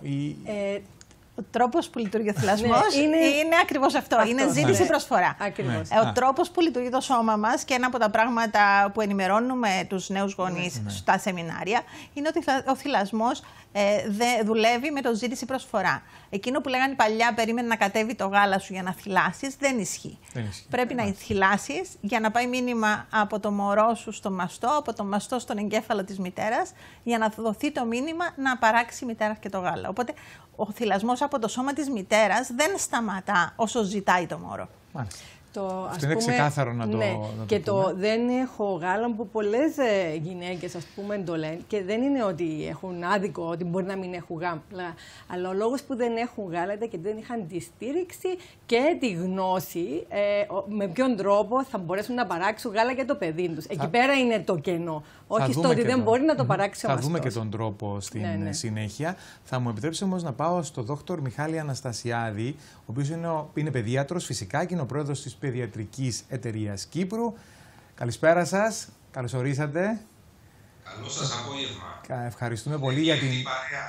Ο τρόπος που λειτουργεί ο θυλασμός είναι ακριβώς αυτό. Είναι ζήτηση-προσφορά. Ο τρόπος που λειτουργεί το σώμα μας και ένα από τα πράγματα που ενημερώνουμε τους νέους γονείς στα σεμινάρια είναι ότι ο θυλασμός δουλεύει με το ζήτηση-προσφορά. Εκείνο που λέγανε παλιά, περίμενε να κατέβει το γάλα σου για να θυλάσεις, δεν ισχύει. Πρέπει να θυλάσεις για να πάει μήνυμα από το μωρό σου στο μαστό, από το μαστό στον εγκέφαλο της μητέρας, για να δοθεί το μήνυμα να παράξει η μητέρα και το γάλα. Οπότε ο θυλασμός από το σώμα της μητέρας δεν σταματά όσο ζητάει το μωρό. Μάλιστα. Αυτό είναι ξεκάθαρο να το και το δεν έχω γάλα που πολλές γυναίκες το λένε και δεν είναι ότι έχουν άδικο ότι μπορεί να μην έχουν γάλα, αλλά ο λόγος που δεν έχουν γάλα ήταν και δεν είχαν τη στήριξη και τη γνώση με ποιον τρόπο θα μπορέσουν να παράξουν γάλα για το παιδί τους. Εκεί πέρα είναι το κενό. Όχι στο ότι δεν μπορεί να το παράξει ο μαστός. Θα δούμε και τον τρόπο στην συνέχεια. Θα μου επιτρέψει όμως να πάω στο δόκτωρ Μιχάλη Αναστασιάδη, ο οποίος είναι παιδίατρος φυσικά και είναι ο πρόεδρος της Παιδιατρικής Εταιρείας Κύπρου. Καλησπέρα σας, καλώς ορίσατε. Καλό σας απόγευμα. Ευχαριστούμε πολύ για την...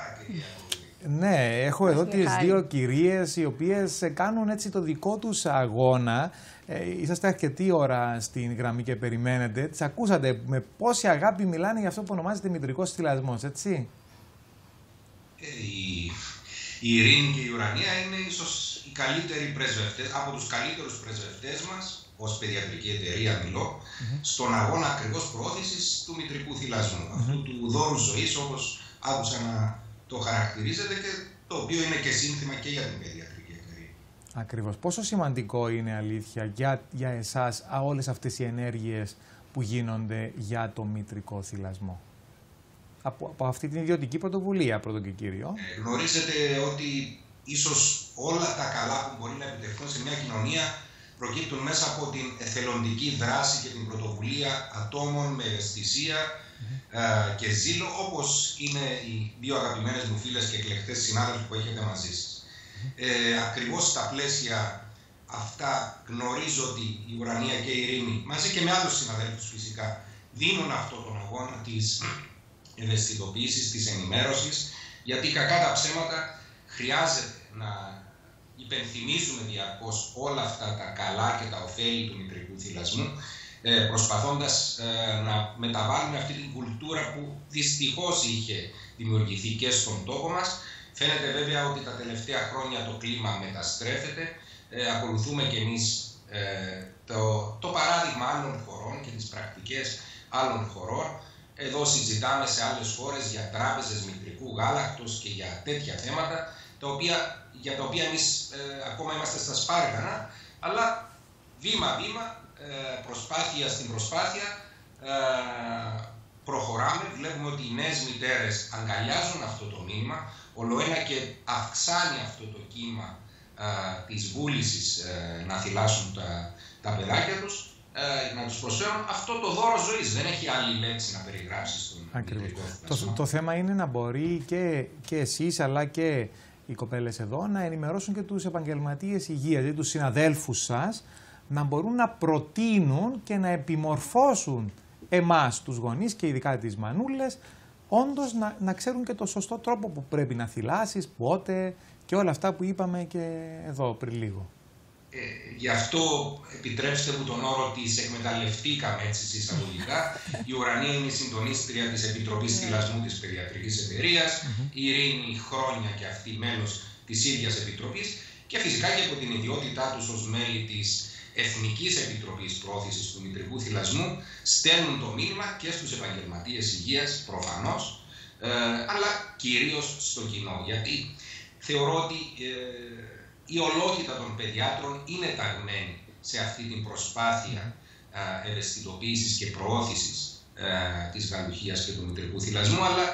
Ναι, έχω εδώ τις δύο κυρίες οι οποίες κάνουν έτσι το δικό τους αγώνα. Είσαστε αρκετή ώρα στην γραμμή και περιμένετε. Τις ακούσατε με πόση αγάπη μιλάνε για αυτό που ονομάζεται μητρικός θυλασμός, έτσι. Η Ειρήνη και η Ουρανία είναι ίσως οι καλύτεροι πρεσβευτές, από τους καλύτερους πρεσβευτές μας, ως παιδιατρική εταιρεία μιλώ, στον αγώνα ακριβώς προώθησης του μητρικού θυλασμού, αυτού του δώρου ζωής, όπως άκουσα να το χαρακτηρίζεται και το οποίο είναι και σύνθημα και για την παιδιατρική εταιρεία. Ακριβώς. Πόσο σημαντικό είναι, αλήθεια, για εσάς όλες αυτές οι ενέργειες που γίνονται για το μητρικό θυλασμό? Από αυτή την ιδιωτική πρωτοβουλία, πρώτον και κύριο. Γνωρίζετε ότι ίσως όλα τα καλά που μπορεί να επιτευχθούν σε μια κοινωνία προκύπτουν μέσα από την εθελοντική δράση και την πρωτοβουλία ατόμων με ευαισθησία και ζήλο, όπως είναι οι δύο αγαπημένες μου φίλες και εκλεκτές συνάδελφοι που έχετε μαζί σας. Ακριβώς στα πλαίσια αυτά γνωρίζω ότι η Ουρανία και η Ειρήνη, μαζί και με άλλους συναδέλφους φυσικά, δίνουν αυτό τον αγώνα της ευαισθητοποίησης, της ενημέρωσης, γιατί κακά τα ψέματα χρειάζεται να υπενθυμίζουμε διαρκώς όλα αυτά τα καλά και τα ωφέλη του μητρικού θυλασμού, προσπαθώντας να μεταβάλουμε αυτή την κουλτούρα που δυστυχώς είχε δημιουργηθεί και στον τόπο μας. Φαίνεται βέβαια ότι τα τελευταία χρόνια το κλίμα μεταστρέφεται. Ακολουθούμε κι εμείς το παράδειγμα άλλων χωρών και τις πρακτικές άλλων χωρών. Εδώ συζητάμε σε άλλες χώρες για τράπεζες μητρικού γάλακτος και για τέτοια θέματα, για τα οποία εμείς ακόμα είμαστε στα σπάργανα, αλλά βήμα-βήμα, προσπάθεια στην προσπάθεια, προχωράμε. Βλέπουμε ότι οι νέες μητέρες αγκαλιάζουν αυτό το μήνυμα, ολοένα και αυξάνει αυτό το κύμα της βούλησης να θυλάσουν τα παιδάκια τους, να τους προσφέρουν αυτό το δώρο ζωής. Δεν έχει άλλη λέξη να περιγράψει στον μητρικό θυλασμό. Το θέμα είναι να μπορεί και εσείς αλλά και οι κοπέλες εδώ να ενημερώσουν και τους επαγγελματίες υγείας, δηλαδή τους συναδέλφους σας, να μπορούν να προτείνουν και να επιμορφώσουν εμάς τους γονείς και ειδικά τις μανούλες, όντως να ξέρουν και το σωστό τρόπο που πρέπει να θυλάσεις, πότε και όλα αυτά που είπαμε και εδώ πριν λίγο. Γι' αυτό επιτρέψτε μου τον όρο της εκμεταλλευτήκαμε έτσι εισαγωγικά. Η Ουρανία είναι η συντονίστρια της Επιτροπής Θυλασμού της Παιδιατρικής Εταιρείας. Η Ειρήνη χρόνια και αυτή μέλος της ίδιας Επιτροπής και φυσικά και από την ιδιότητά τους ως μέλη της Εθνικής Επιτροπής Πρόθεσης του Μητρικού Θυλασμού στέλνουν το μήνυμα και στους επαγγελματίες υγείας προφανώς, αλλά κυρίως στο κοινό. Γιατί θεωρώ ότι η ολότητα των παιδιάτρων είναι ταγμένη σε αυτή την προσπάθεια ευαισθητοποίησης και προώθησης της γαλουχίας και του μητρικού θυλασμού, αλλά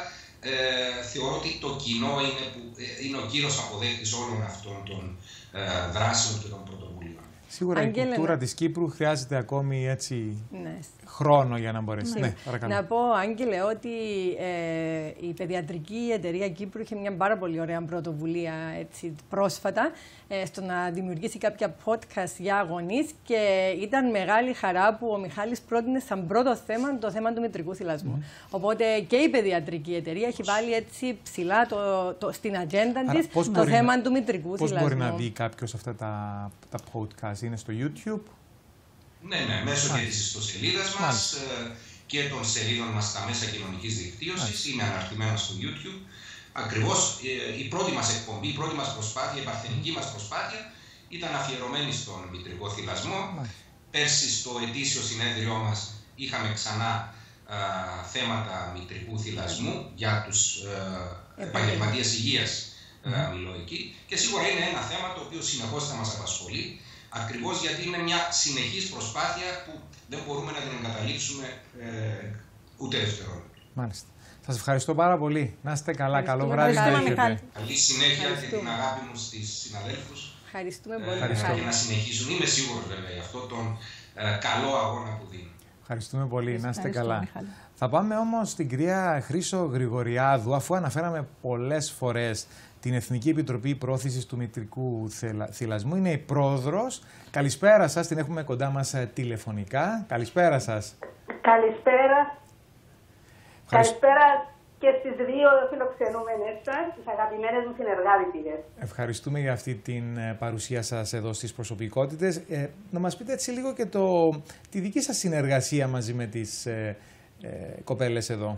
θεωρώ ότι το κοινό είναι ο κύριος αποδέκτης όλων αυτών των δράσεων και των πρωτοβουλίων. Σίγουρα η κουλτούρα της Κύπρου χρειάζεται ακόμη έτσι χρόνο για να μπορέσει. Ναι, παρακαλώ. Να πω, Άγγελε, ότι η Παιδιατρική Εταιρεία Κύπρου είχε μια πάρα πολύ ωραία πρωτοβουλία έτσι, πρόσφατα στο να δημιουργήσει κάποια podcast για γονείς και ήταν μεγάλη χαρά που ο Μιχάλης πρότεινε σαν πρώτο θέμα το θέμα του μητρικού θυλασμού. Οπότε και η Παιδιατρική Εταιρεία έχει βάλει έτσι ψηλά στην ατζέντα της το θέμα του μητρικού θυλασμού. Πώς μπορεί να δει κάποιος αυτά τα podcast, είναι στο YouTube? Ναι, μέσω και της ιστοσελίδας μας και των σελίδων μας στα μέσα κοινωνικής δικτύωσης. Είναι αναρτημένα στο YouTube. Ακριβώς η πρώτη μας εκπομπή, η πρώτη μας προσπάθεια, η παρθενική μας προσπάθεια ήταν αφιερωμένη στον μητρικό θυλασμό. Πέρσι στο ετήσιο συνέδριό μας είχαμε ξανά θέματα μητρικού θυλασμού για τους επαγγελματίες υγείας, μιλώ εκεί. Και σίγουρα είναι ένα θέμα το οποίο συνεχώς θα μας απασχολεί. Ακριβώς γιατί είναι μια συνεχής προσπάθεια που δεν μπορούμε να την εγκαταλείψουμε ούτε δευτερόλεπτο. Μάλιστα. Σας ευχαριστώ πάρα πολύ. Να είστε καλά. Καλό βράδυ να έχετε. Καλή συνέχεια και την αγάπη μου στις συναδέλφους. Ευχαριστούμε πολύ. Και να συνεχίσουν. Είμαι σίγουρος βέβαια για αυτό τον καλό αγώνα που δίνουν. Ευχαριστούμε πολύ. Να είστε καλά. Θα πάμε όμως στην κυρία Χρύσο Γρηγοριάδου, αφού αναφέραμε πολλές φορές την Εθνική Επιτροπή Πρόθεσης του Μητρικού Θυλασμού. Είναι η πρόεδρος. Καλησπέρα σας, την έχουμε κοντά μας τηλεφωνικά. Καλησπέρα σας. Καλησπέρα. Καλησπέρα και στις δύο φιλοξενούμενες σας, τις αγαπημένες μου συνεργάτητες. Ευχαριστούμε για αυτή την παρουσία σας εδώ στις προσωπικότητες. Να μας πείτε έτσι λίγο και τη δική σας συνεργασία μαζί με τις κοπέλες εδώ.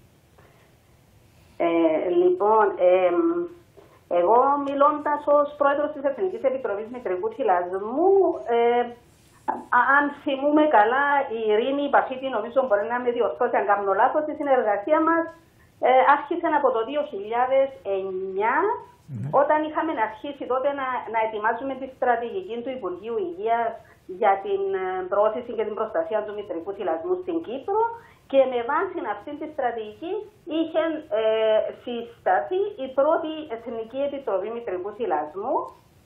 Λοιπόν, εγώ μιλώντας ως πρόεδρος της Εθνικής Επιτροπής Μητρικού Θυλασμού, αν θυμούμε καλά, η Ειρήνη η Παφίτη νομίζω μπορεί να με διορθώσει αν κάνω λάθος, η συνεργασία μας άρχισε από το 2009, όταν είχαμε αρχίσει τότε να ετοιμάζουμε τη στρατηγική του Υπουργείου Υγείας για την προώθηση και την προστασία του μητρικού θυλασμού στην Κύπρο. Και με βάση αυτή τη στρατηγική είχε συσταθεί η πρώτη Εθνική Επιτροπή Μητρικού Θυλασμού,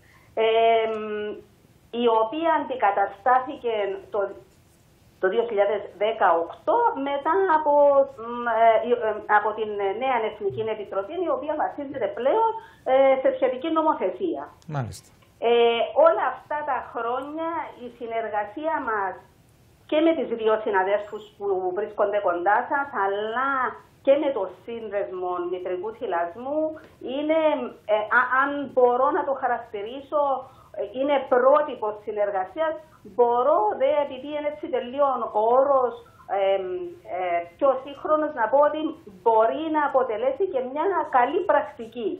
η οποία αντικαταστάθηκε το 2018 μετά από την νέα Εθνική Επιτροπή, η οποία βασίζεται πλέον σε σχετική νομοθεσία. Μάλιστα. Όλα αυτά τα χρόνια η συνεργασία μας και με τις δύο συναδέλφους που βρίσκονται κοντά σας, αλλά και με το Σύνδεσμο Μητρικού Θυλασμού, είναι, αν μπορώ να το χαρακτηρίσω, είναι πρότυπο συνεργασίας. Μπορώ, επειδή είναι έτσι τελείω ο όρος πιο σύγχρονος, να πω ότι μπορεί να αποτελέσει και μια καλή πρακτική.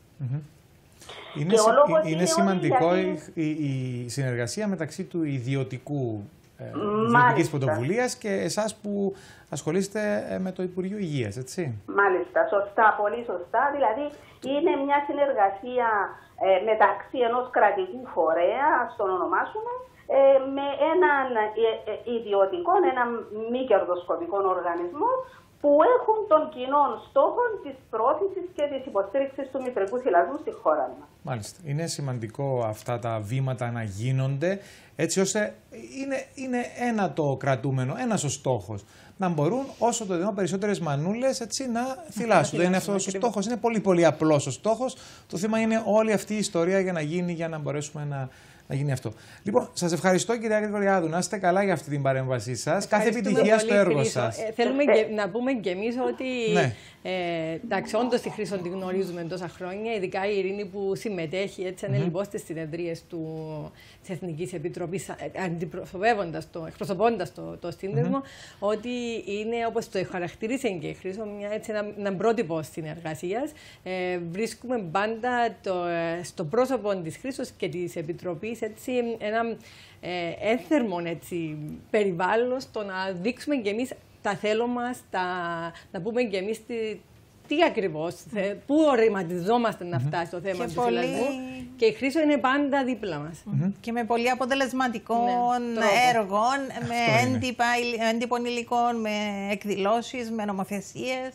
Είναι σημαντικό η συνεργασία μεταξύ του ιδιωτικής πρωτοβουλίας και εσάς που ασχολείστε με το Υπουργείο Υγείας, έτσι. Μάλιστα, σωστά, πολύ σωστά. Δηλαδή είναι μια συνεργασία μεταξύ ενός κρατικού φορέα, ας τον ονομάσουμε, με έναν ιδιωτικό, έναν μη κερδοσκοπικό οργανισμό, που έχουν τον κοινό στόχο της πρόθεσης και της υποστήριξης του μητρικού θυλασμού στη χώρα μας. Μάλιστα. Είναι σημαντικό αυτά τα βήματα να γίνονται, έτσι ώστε είναι ένα το κρατούμενο, ένας ο στόχος. Να μπορούν όσο το δυνατόν περισσότερες μανούλες έτσι, να θυλάσουν. Δεν είναι αυτός ο στόχος, είναι πολύ πολύ απλός ο στόχος. Το θέμα είναι όλη αυτή η ιστορία για να γίνει, για να μπορέσουμε να γίνει αυτό. Λοιπόν, σας ευχαριστώ κυρία Γρηγοριάδου. Να είστε καλά για αυτή την παρέμβασή σας. Κάθε επιτυχία στο έργο σας. Θέλουμε να πούμε και εμείς ότι εντάξει, όντως τη Χρύσο την γνωρίζουμε τόσα χρόνια, ειδικά η Ειρήνη που συμμετέχει έτσι ανελιπώς στις συνεδρίες της Εθνικής Επιτροπής, εκπροσωπώντας το σύνδεσμο, ότι είναι, όπως το χαρακτηρίζει και η Χρύσο, ένα πρότυπο συνεργασίας. Βρίσκουμε πάντα στο πρόσωπο της Χρύσος και της Επιτροπής έτσι, ένα ένθερμο περιβάλλον στο να δείξουμε και εμείς τα θέλω μας, να πούμε και εμείς τι ακριβώς, πού ορειματιζόμαστε να φτάσει το θέμα του θυλασμού, και η Χρύσο είναι πάντα δίπλα μας. Και με πολύ αποτελεσματικών έργων, με έντυπων υλικών, με εκδηλώσεις, με νομοθεσίες.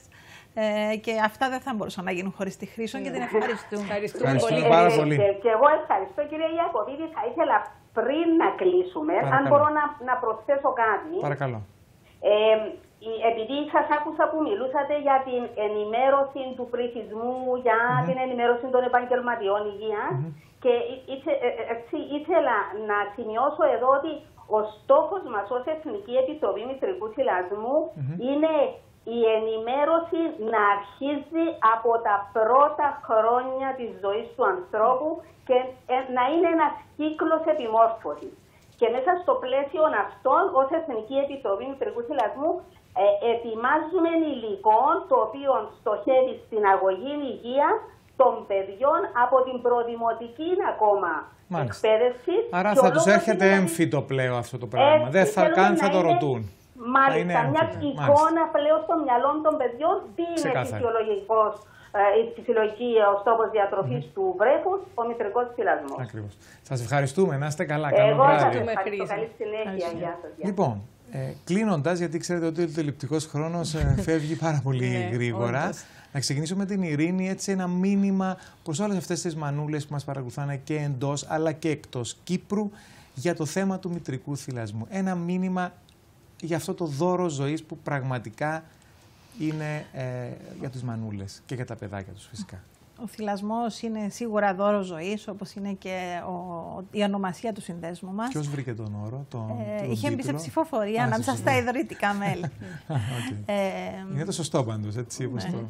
Και αυτά δεν θα μπορούσαν να γίνουν χωρίς τη Χρύσο και την ευχαριστούμε. Ευχαριστούμε πολύ. Πάρα πολύ. Και εγώ ευχαριστώ, κυρία Ιακωβίδη. Θα ήθελα πριν να κλείσουμε, αν μπορώ να προσθέσω κάτι. Παρακαλώ. Επειδή σας άκουσα που μιλούσατε για την ενημέρωση του πληθυσμού, για την ενημέρωση των επαγγελματιών υγείας, και ήθελα να σημειώσω εδώ ότι ο στόχος μας ως Εθνική Επιτροπή Μητρικού Θυλασμού είναι η ενημέρωση να αρχίζει από τα πρώτα χρόνια της ζωής του ανθρώπου και να είναι ένας κύκλος επιμόρφωσης. Και μέσα στο πλαίσιο αυτών, ως Εθνική Επιτροπή Μητρικού Θυλασμού, ετοιμάζουμε υλικό το οποίο στοχεύει στην αγωγή υγείας των παιδιών από την προδημοτική ακόμα εκπαίδευση. Άρα θα τους έρχεται έμφυτο πλέον αυτό το πράγμα. Δεν θα καν θα το ρωτούν. Μάλιστα, μια εικόνα πλέον στο μυαλό των παιδιών τι είναι φυσιολογική ο στόχος διατροφής του βρέφους, ο μητρικός θυλασμός. Ακριβώς. Σας ευχαριστούμε. Να είστε καλά. Καλό βράδυ. Εγώ σας ευχαριστώ. Καλή συνέχεια. Γεια σας. Λοιπόν, κλείνοντας, γιατί ξέρετε ότι ο τελειπτικός χρόνος φεύγει πάρα πολύ γρήγορα, να ξεκινήσω με την Ειρήνη, έτσι ένα μήνυμα προς όλες αυτές τις μανούλες που μας παρακολουθάνε και εντός αλλά και εκτός Κύπρου για το θέμα του μητρικού θυλασμού. Ένα μήνυμα για αυτό το δώρο ζωής που πραγματικά είναι για τις μανούλες και για τα παιδάκια τους φυσικά. Ο θυλασμός είναι σίγουρα δώρο ζωής, όπως είναι και η ονομασία του συνδέσμου μας. Ποιος βρήκε τον όρο, είχε μπει σε ψηφοφορία ανάμεσα στα ιδρυτικά μέλη. Είναι το σωστό πάντως, έτσι όπως το...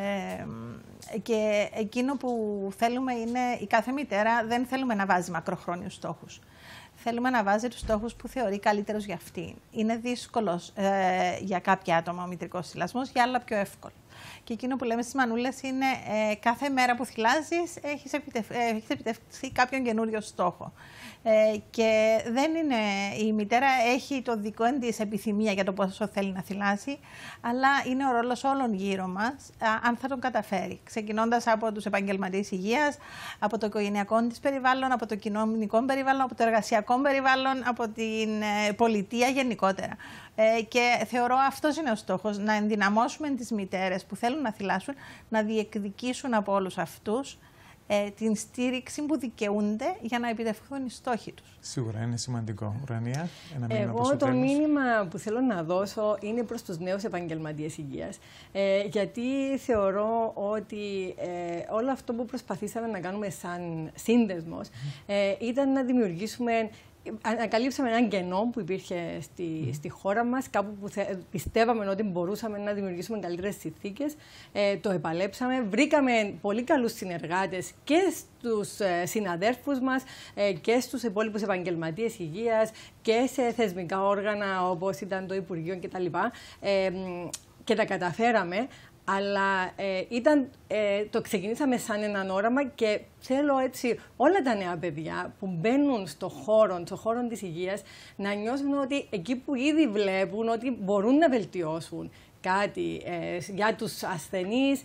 Και εκείνο που θέλουμε είναι, η κάθε μητέρα δεν θέλουμε να βάζει μακροχρόνιους στόχους. Θέλουμε να βάζει τους στόχους που θεωρεί καλύτερους για αυτή. Είναι δύσκολος για κάποια άτομα ο μητρικός θυλασμός, για άλλα πιο εύκολο. Και εκείνο που λέμε στις μανούλες είναι κάθε μέρα που θυλάζεις έχεις επιτευχθεί κάποιον καινούριο στόχο. Και δεν είναι, η μητέρα έχει το δικό της επιθυμία για το πόσο θέλει να θυλάσει, αλλά είναι ο ρόλος όλων γύρω μας, αν θα τον καταφέρει. Ξεκινώντας από τους επαγγελματίες υγείας, από το οικογενειακό της περιβάλλον, από το κοινωνικό περιβάλλον, από το εργασιακό περιβάλλον, από την πολιτεία γενικότερα. Και θεωρώ αυτός είναι ο στόχος, να ενδυναμώσουμε τις μητέρες που θέλουν να θυλάσουν, να διεκδικήσουν από όλους αυτούς την στήριξη που δικαιούνται για να επιτευχθούν οι στόχοι τους. Σίγουρα είναι σημαντικό. Ουρανία, ένα μήνυμα. Εγώ το μήνυμα που θέλω να δώσω είναι προς τους νέους επαγγελματίες υγείας. Γιατί θεωρώ ότι όλο αυτό που προσπαθήσαμε να κάνουμε σαν σύνδεσμος ήταν να δημιουργήσουμε... Ανακαλύψαμε έναν κενό που υπήρχε στη χώρα μας, κάπου που πιστεύαμε ότι μπορούσαμε να δημιουργήσουμε καλύτερες συνθήκες. Το επαλέψαμε. Βρήκαμε πολύ καλούς συνεργάτες και στους συναδέρφους μας και στους υπόλοιπους επαγγελματίες υγείας και σε θεσμικά όργανα όπως ήταν το Υπουργείο κτλ. Και τα καταφέραμε. Αλλά το ξεκινήσαμε σαν έναν όραμα και θέλω έτσι όλα τα νέα παιδιά που μπαίνουν στο χώρο της υγείας να νιώσουν ότι εκεί που ήδη βλέπουν ότι μπορούν να βελτιώσουν κάτι για τους ασθενείς,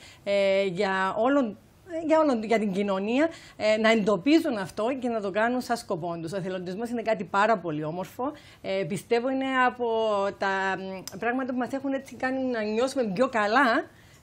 για την κοινωνία, να εντοπίζουν αυτό και να το κάνουν σαν σκοπό τους. Ο εθελοντισμός είναι κάτι πάρα πολύ όμορφο. Πιστεύω είναι από τα πράγματα που μας έχουν έτσι κάνει να νιώσουμε πιο καλά.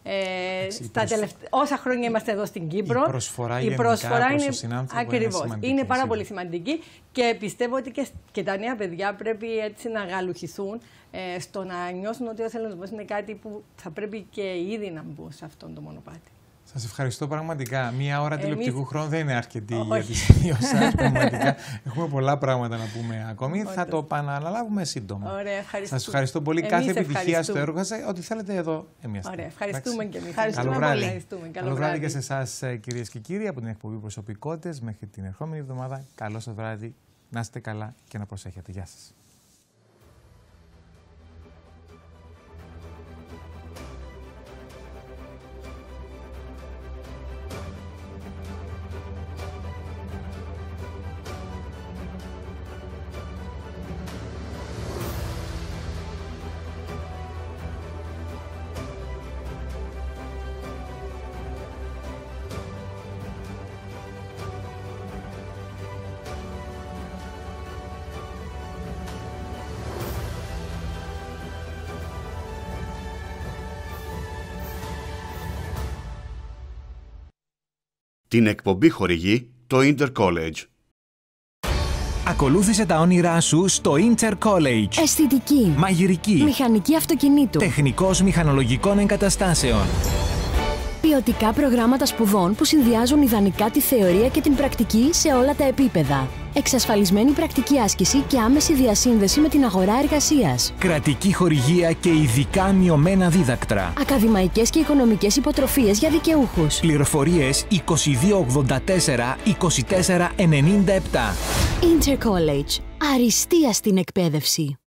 Όσα χρόνια είμαστε εδώ στην Κύπρο, η προσφορά είναι ακριβώς. Είναι πάρα πολύ σημαντική και πιστεύω ότι και τα νέα παιδιά πρέπει έτσι να γαλουχηθούν στο να νιώσουν ότι ο εθελοντισμός είναι κάτι που θα πρέπει και ήδη να μπουν σε αυτόν το μονοπάτι. Σας ευχαριστώ πραγματικά. Μία ώρα τηλεοπτικού χρόνου δεν είναι αρκετή για τις δύο σας. Πραγματικά έχουμε πολλά πράγματα να πούμε ακόμη. Θα το επαναλάβουμε σύντομα. Σας ευχαριστώ πολύ. Κάθε επιτυχία στο έργο σας. Ό,τι θέλετε εδώ εμείς. Ωραία, ευχαριστούμε και εμείς. Καλό βράδυ. Καλό βράδυ και σε εσάς, κυρίες και κύριοι, από την εκπομπή Προσωπικότητες. Μέχρι την ερχόμενη εβδομάδα. Καλό σας βράδυ. Να είστε καλά και να προσέχετε. Γεια σας. Την εκπομπή χορηγεί το Intercollege. Ακολούθησε τα όνειρά σου στο Intercollege. Αισθητική, μαγειρική, μηχανική αυτοκινήτου, τεχνικός μηχανολογικών εγκαταστάσεων. Ποιοτικά προγράμματα σπουδών που συνδυάζουν ιδανικά τη θεωρία και την πρακτική σε όλα τα επίπεδα. Εξασφαλισμένη πρακτική άσκηση και άμεση διασύνδεση με την αγορά εργασίας. Κρατική χορηγία και ειδικά μειωμένα δίδακτρα. Ακαδημαϊκές και οικονομικές υποτροφίες για δικαιούχους. Πληροφορίες 2284 2497. Intercollege. Αριστεία στην εκπαίδευση.